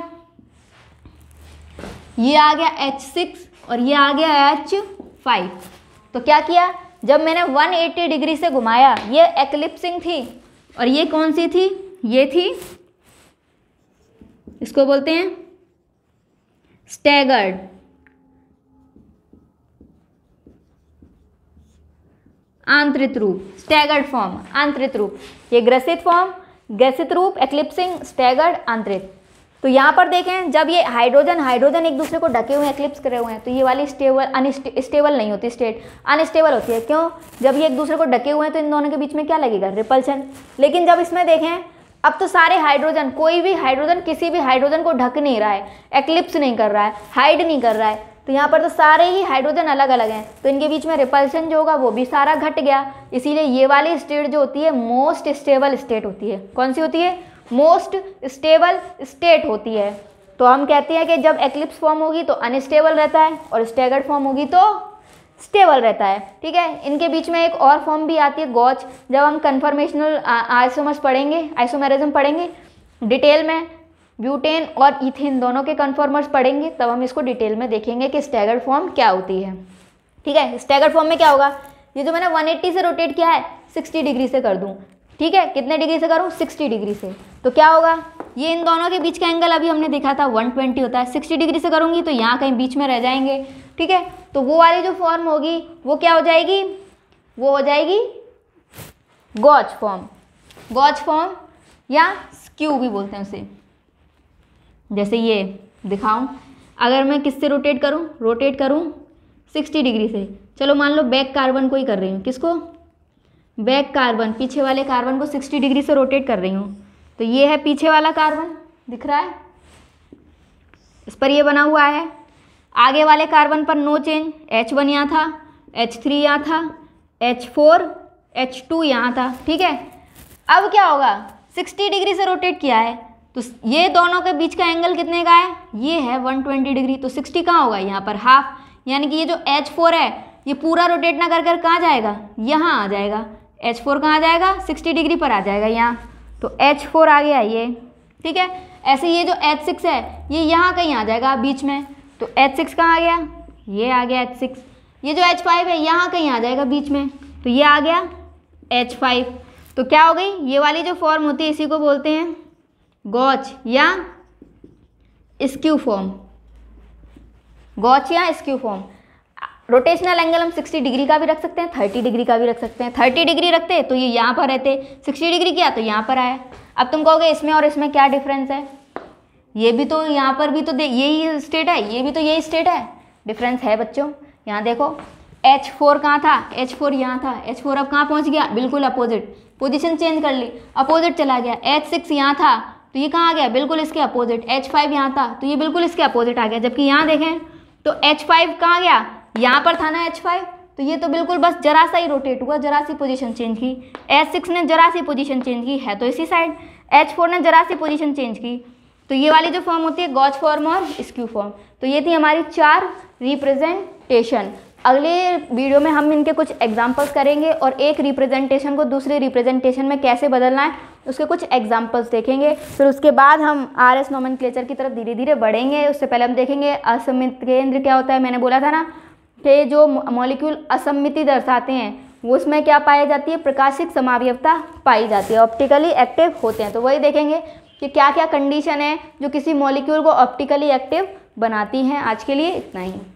ये आ गया एच सिक्स और ये आ गया एच फाइव। तो क्या किया, जब मैंने एक सौ अस्सी डिग्री से घुमाया, ये एक्लिप्सिंग थी, और ये कौन सी थी, ये थी, इसको बोलते हैं स्टैगर्ड, आंतरित रूप, स्टैगर्ड फॉर्म, आंतरित रूप। ये ग्रसित फॉर्म, ग्रसित रूप, एक्लिप्सिंग, स्टैगर्ड, आंतरित। तो यहाँ पर देखें, जब ये हाइड्रोजन हाइड्रोजन एक दूसरे को ढके हुए हैं, एक्लिप्स करे हुए हैं, तो ये वाली स्टेबल अनस्टेबल नहीं होती, स्टेट अनस्टेबल होती है। क्यों, जब ये एक दूसरे को ढके हुए हैं तो इन दोनों के बीच में क्या लगेगा, रिपल्शन। लेकिन जब इसमें देखें, अब तो सारे हाइड्रोजन, कोई भी हाइड्रोजन किसी भी हाइड्रोजन को ढक नहीं रहा है, एक्लिप्स नहीं कर रहा है, हाइड नहीं कर रहा है, तो यहाँ पर तो सारे ही हाइड्रोजन अलग अलग हैं, तो इनके बीच में रिपल्शन जो होगा वो भी सारा घट गया। इसीलिए ये वाली स्टेट जो होती है मोस्ट स्टेबल स्टेट होती है। कौन सी होती है, मोस्ट स्टेबल स्टेट होती है। तो हम कहते हैं कि जब एक्लिप्स फॉर्म होगी तो अनस्टेबल रहता है और स्टैगर्ड फॉर्म होगी तो स्टेबल रहता है, ठीक है। इनके बीच में एक और फॉर्म भी आती है, गॉच। जब हम कन्फर्मेशनल आइसोमर्स पढ़ेंगे, आइसोमेरिज्म पढ़ेंगे डिटेल में, ब्यूटेन और इथेन दोनों के कन्फर्मर्स पढ़ेंगे, तब हम इसको डिटेल में देखेंगे कि स्टैगर्ड फॉर्म क्या होती है, ठीक है। स्टैगर्ड फॉर्म में क्या होगा, ये जो मैंने एक सौ अस्सी से रोटेट किया है, साठ डिग्री से कर दूं, ठीक है, कितने डिग्री से करूँ, साठ डिग्री से। तो क्या होगा, ये इन दोनों के बीच का एंगल अभी हमने देखा था एक सौ बीस होता है, साठ डिग्री से करूँगी तो यहाँ कहीं बीच में रह जाएंगे। ठीक है, तो वो वाली जो फॉर्म होगी वो क्या हो जाएगी, वो हो जाएगी गॉच फॉर्म। गॉच फॉर्म या स्क्यू भी बोलते हैं उसे। जैसे ये दिखाऊं, अगर मैं किससे रोटेट करूं, रोटेट करूं साठ डिग्री से। चलो मान लो बैक कार्बन को ही कर रही हूँ, किसको, बैक कार्बन, पीछे वाले कार्बन को साठ डिग्री से रोटेट कर रही हूँ। तो ये है पीछे वाला कार्बन, दिख रहा है, इस पर ये बना हुआ है। आगे वाले कार्बन पर नो चेंज, एच वन यहाँ था, एच थ्री यहाँ था, एच फोर, एच टू यहाँ था। ठीक है, अब क्या होगा, साठ डिग्री से रोटेट किया है तो ये दोनों के बीच का एंगल कितने का है, ये है एक सौ बीस डिग्री। तो साठ कहाँ होगा, यहाँ पर हाफ, यानी कि ये जो एच फोर है ये पूरा रोटेट ना कर कर कहाँ जाएगा, यहाँ आ जाएगा। एच फोर कहाँ आ जाएगा, साठ डिग्री पर आ जाएगा यहाँ, तो एच फोर आ गया ये। ठीक है, ऐसे ये जो एच सिक्स है ये यहाँ कहीं आ जाएगा बीच में, तो एच सिक्स कहाँ आ गया, ये आ गया एच सिक्स। ये जो एच फाइव है यहाँ कहीं आ जाएगा बीच में, तो ये आ गया एच फाइव। तो क्या हो गई, ये वाली जो फॉर्म होती है इसी को बोलते हैं गॉच या स्क्यू फॉर्म। गॉच या स्क्यू फॉर्म। रोटेशनल एंगल हम साठ डिग्री का भी रख सकते हैं, तीस डिग्री का भी रख सकते हैं। तीस डिग्री रखते तो ये यहाँ पर रहते, साठ डिग्री किया तो यहाँ पर आया। अब तुम कहोगे इसमें और इसमें क्या डिफरेंस है, ये भी तो यहाँ पर भी तो यही स्टेट है, ये भी तो यही स्टेट है। डिफरेंस है बच्चों, यहाँ देखो एच फोर कहाँ था, एच फोर यहाँ था, एच फोर अब कहाँ पहुँच गया, बिल्कुल अपोजिट, पोजीशन चेंज कर ली, अपोजिट चला गया। एच सिक्स यहाँ था तो ये कहाँ आ गया, बिल्कुल इसके अपोजिट। एच फाइव यहाँ था तो ये बिल्कुल इसके अपोजिट आ गया। जबकि यहाँ देखें तो एच फाइव कहाँ गया, यहाँ पर था ना एच फाइव, तो ये तो बिल्कुल बस जरा सा ही रोटेट हुआ, जरा सी पोजीशन चेंज की। एच सिक्स ने जरा सी पोजीशन चेंज की, है तो इसी साइड। एच फोर ने जरा सी पोजीशन चेंज की। तो ये वाली जो फॉर्म होती है गॉच फॉर्म और स्क्यू फॉर्म। तो ये थी हमारी चार रिप्रेजेंटेशन। अगले वीडियो में हम इनके कुछ एग्जाम्पल्स करेंगे और एक रिप्रेजेंटेशन को दूसरे रिप्रेजेंटेशन में कैसे बदलना है उसके कुछ एग्जाम्पल्स देखेंगे। फिर उसके बाद हम आर एस नोमेनक्लेचर की तरफ धीरे धीरे बढ़ेंगे। उससे पहले हम देखेंगे असमित केंद्र क्या होता है। मैंने बोला था ना कि जो मॉलिक्यूल असमिति दर्शाते हैं वो उसमें क्या पाई जाती है, प्रकाशिक समावयवता पाई जाती है, ऑप्टिकली एक्टिव होते हैं। तो वही देखेंगे कि क्या क्या कंडीशन है जो किसी मॉलिक्यूल को ऑप्टिकली एक्टिव बनाती हैं। आज के लिए इतना ही।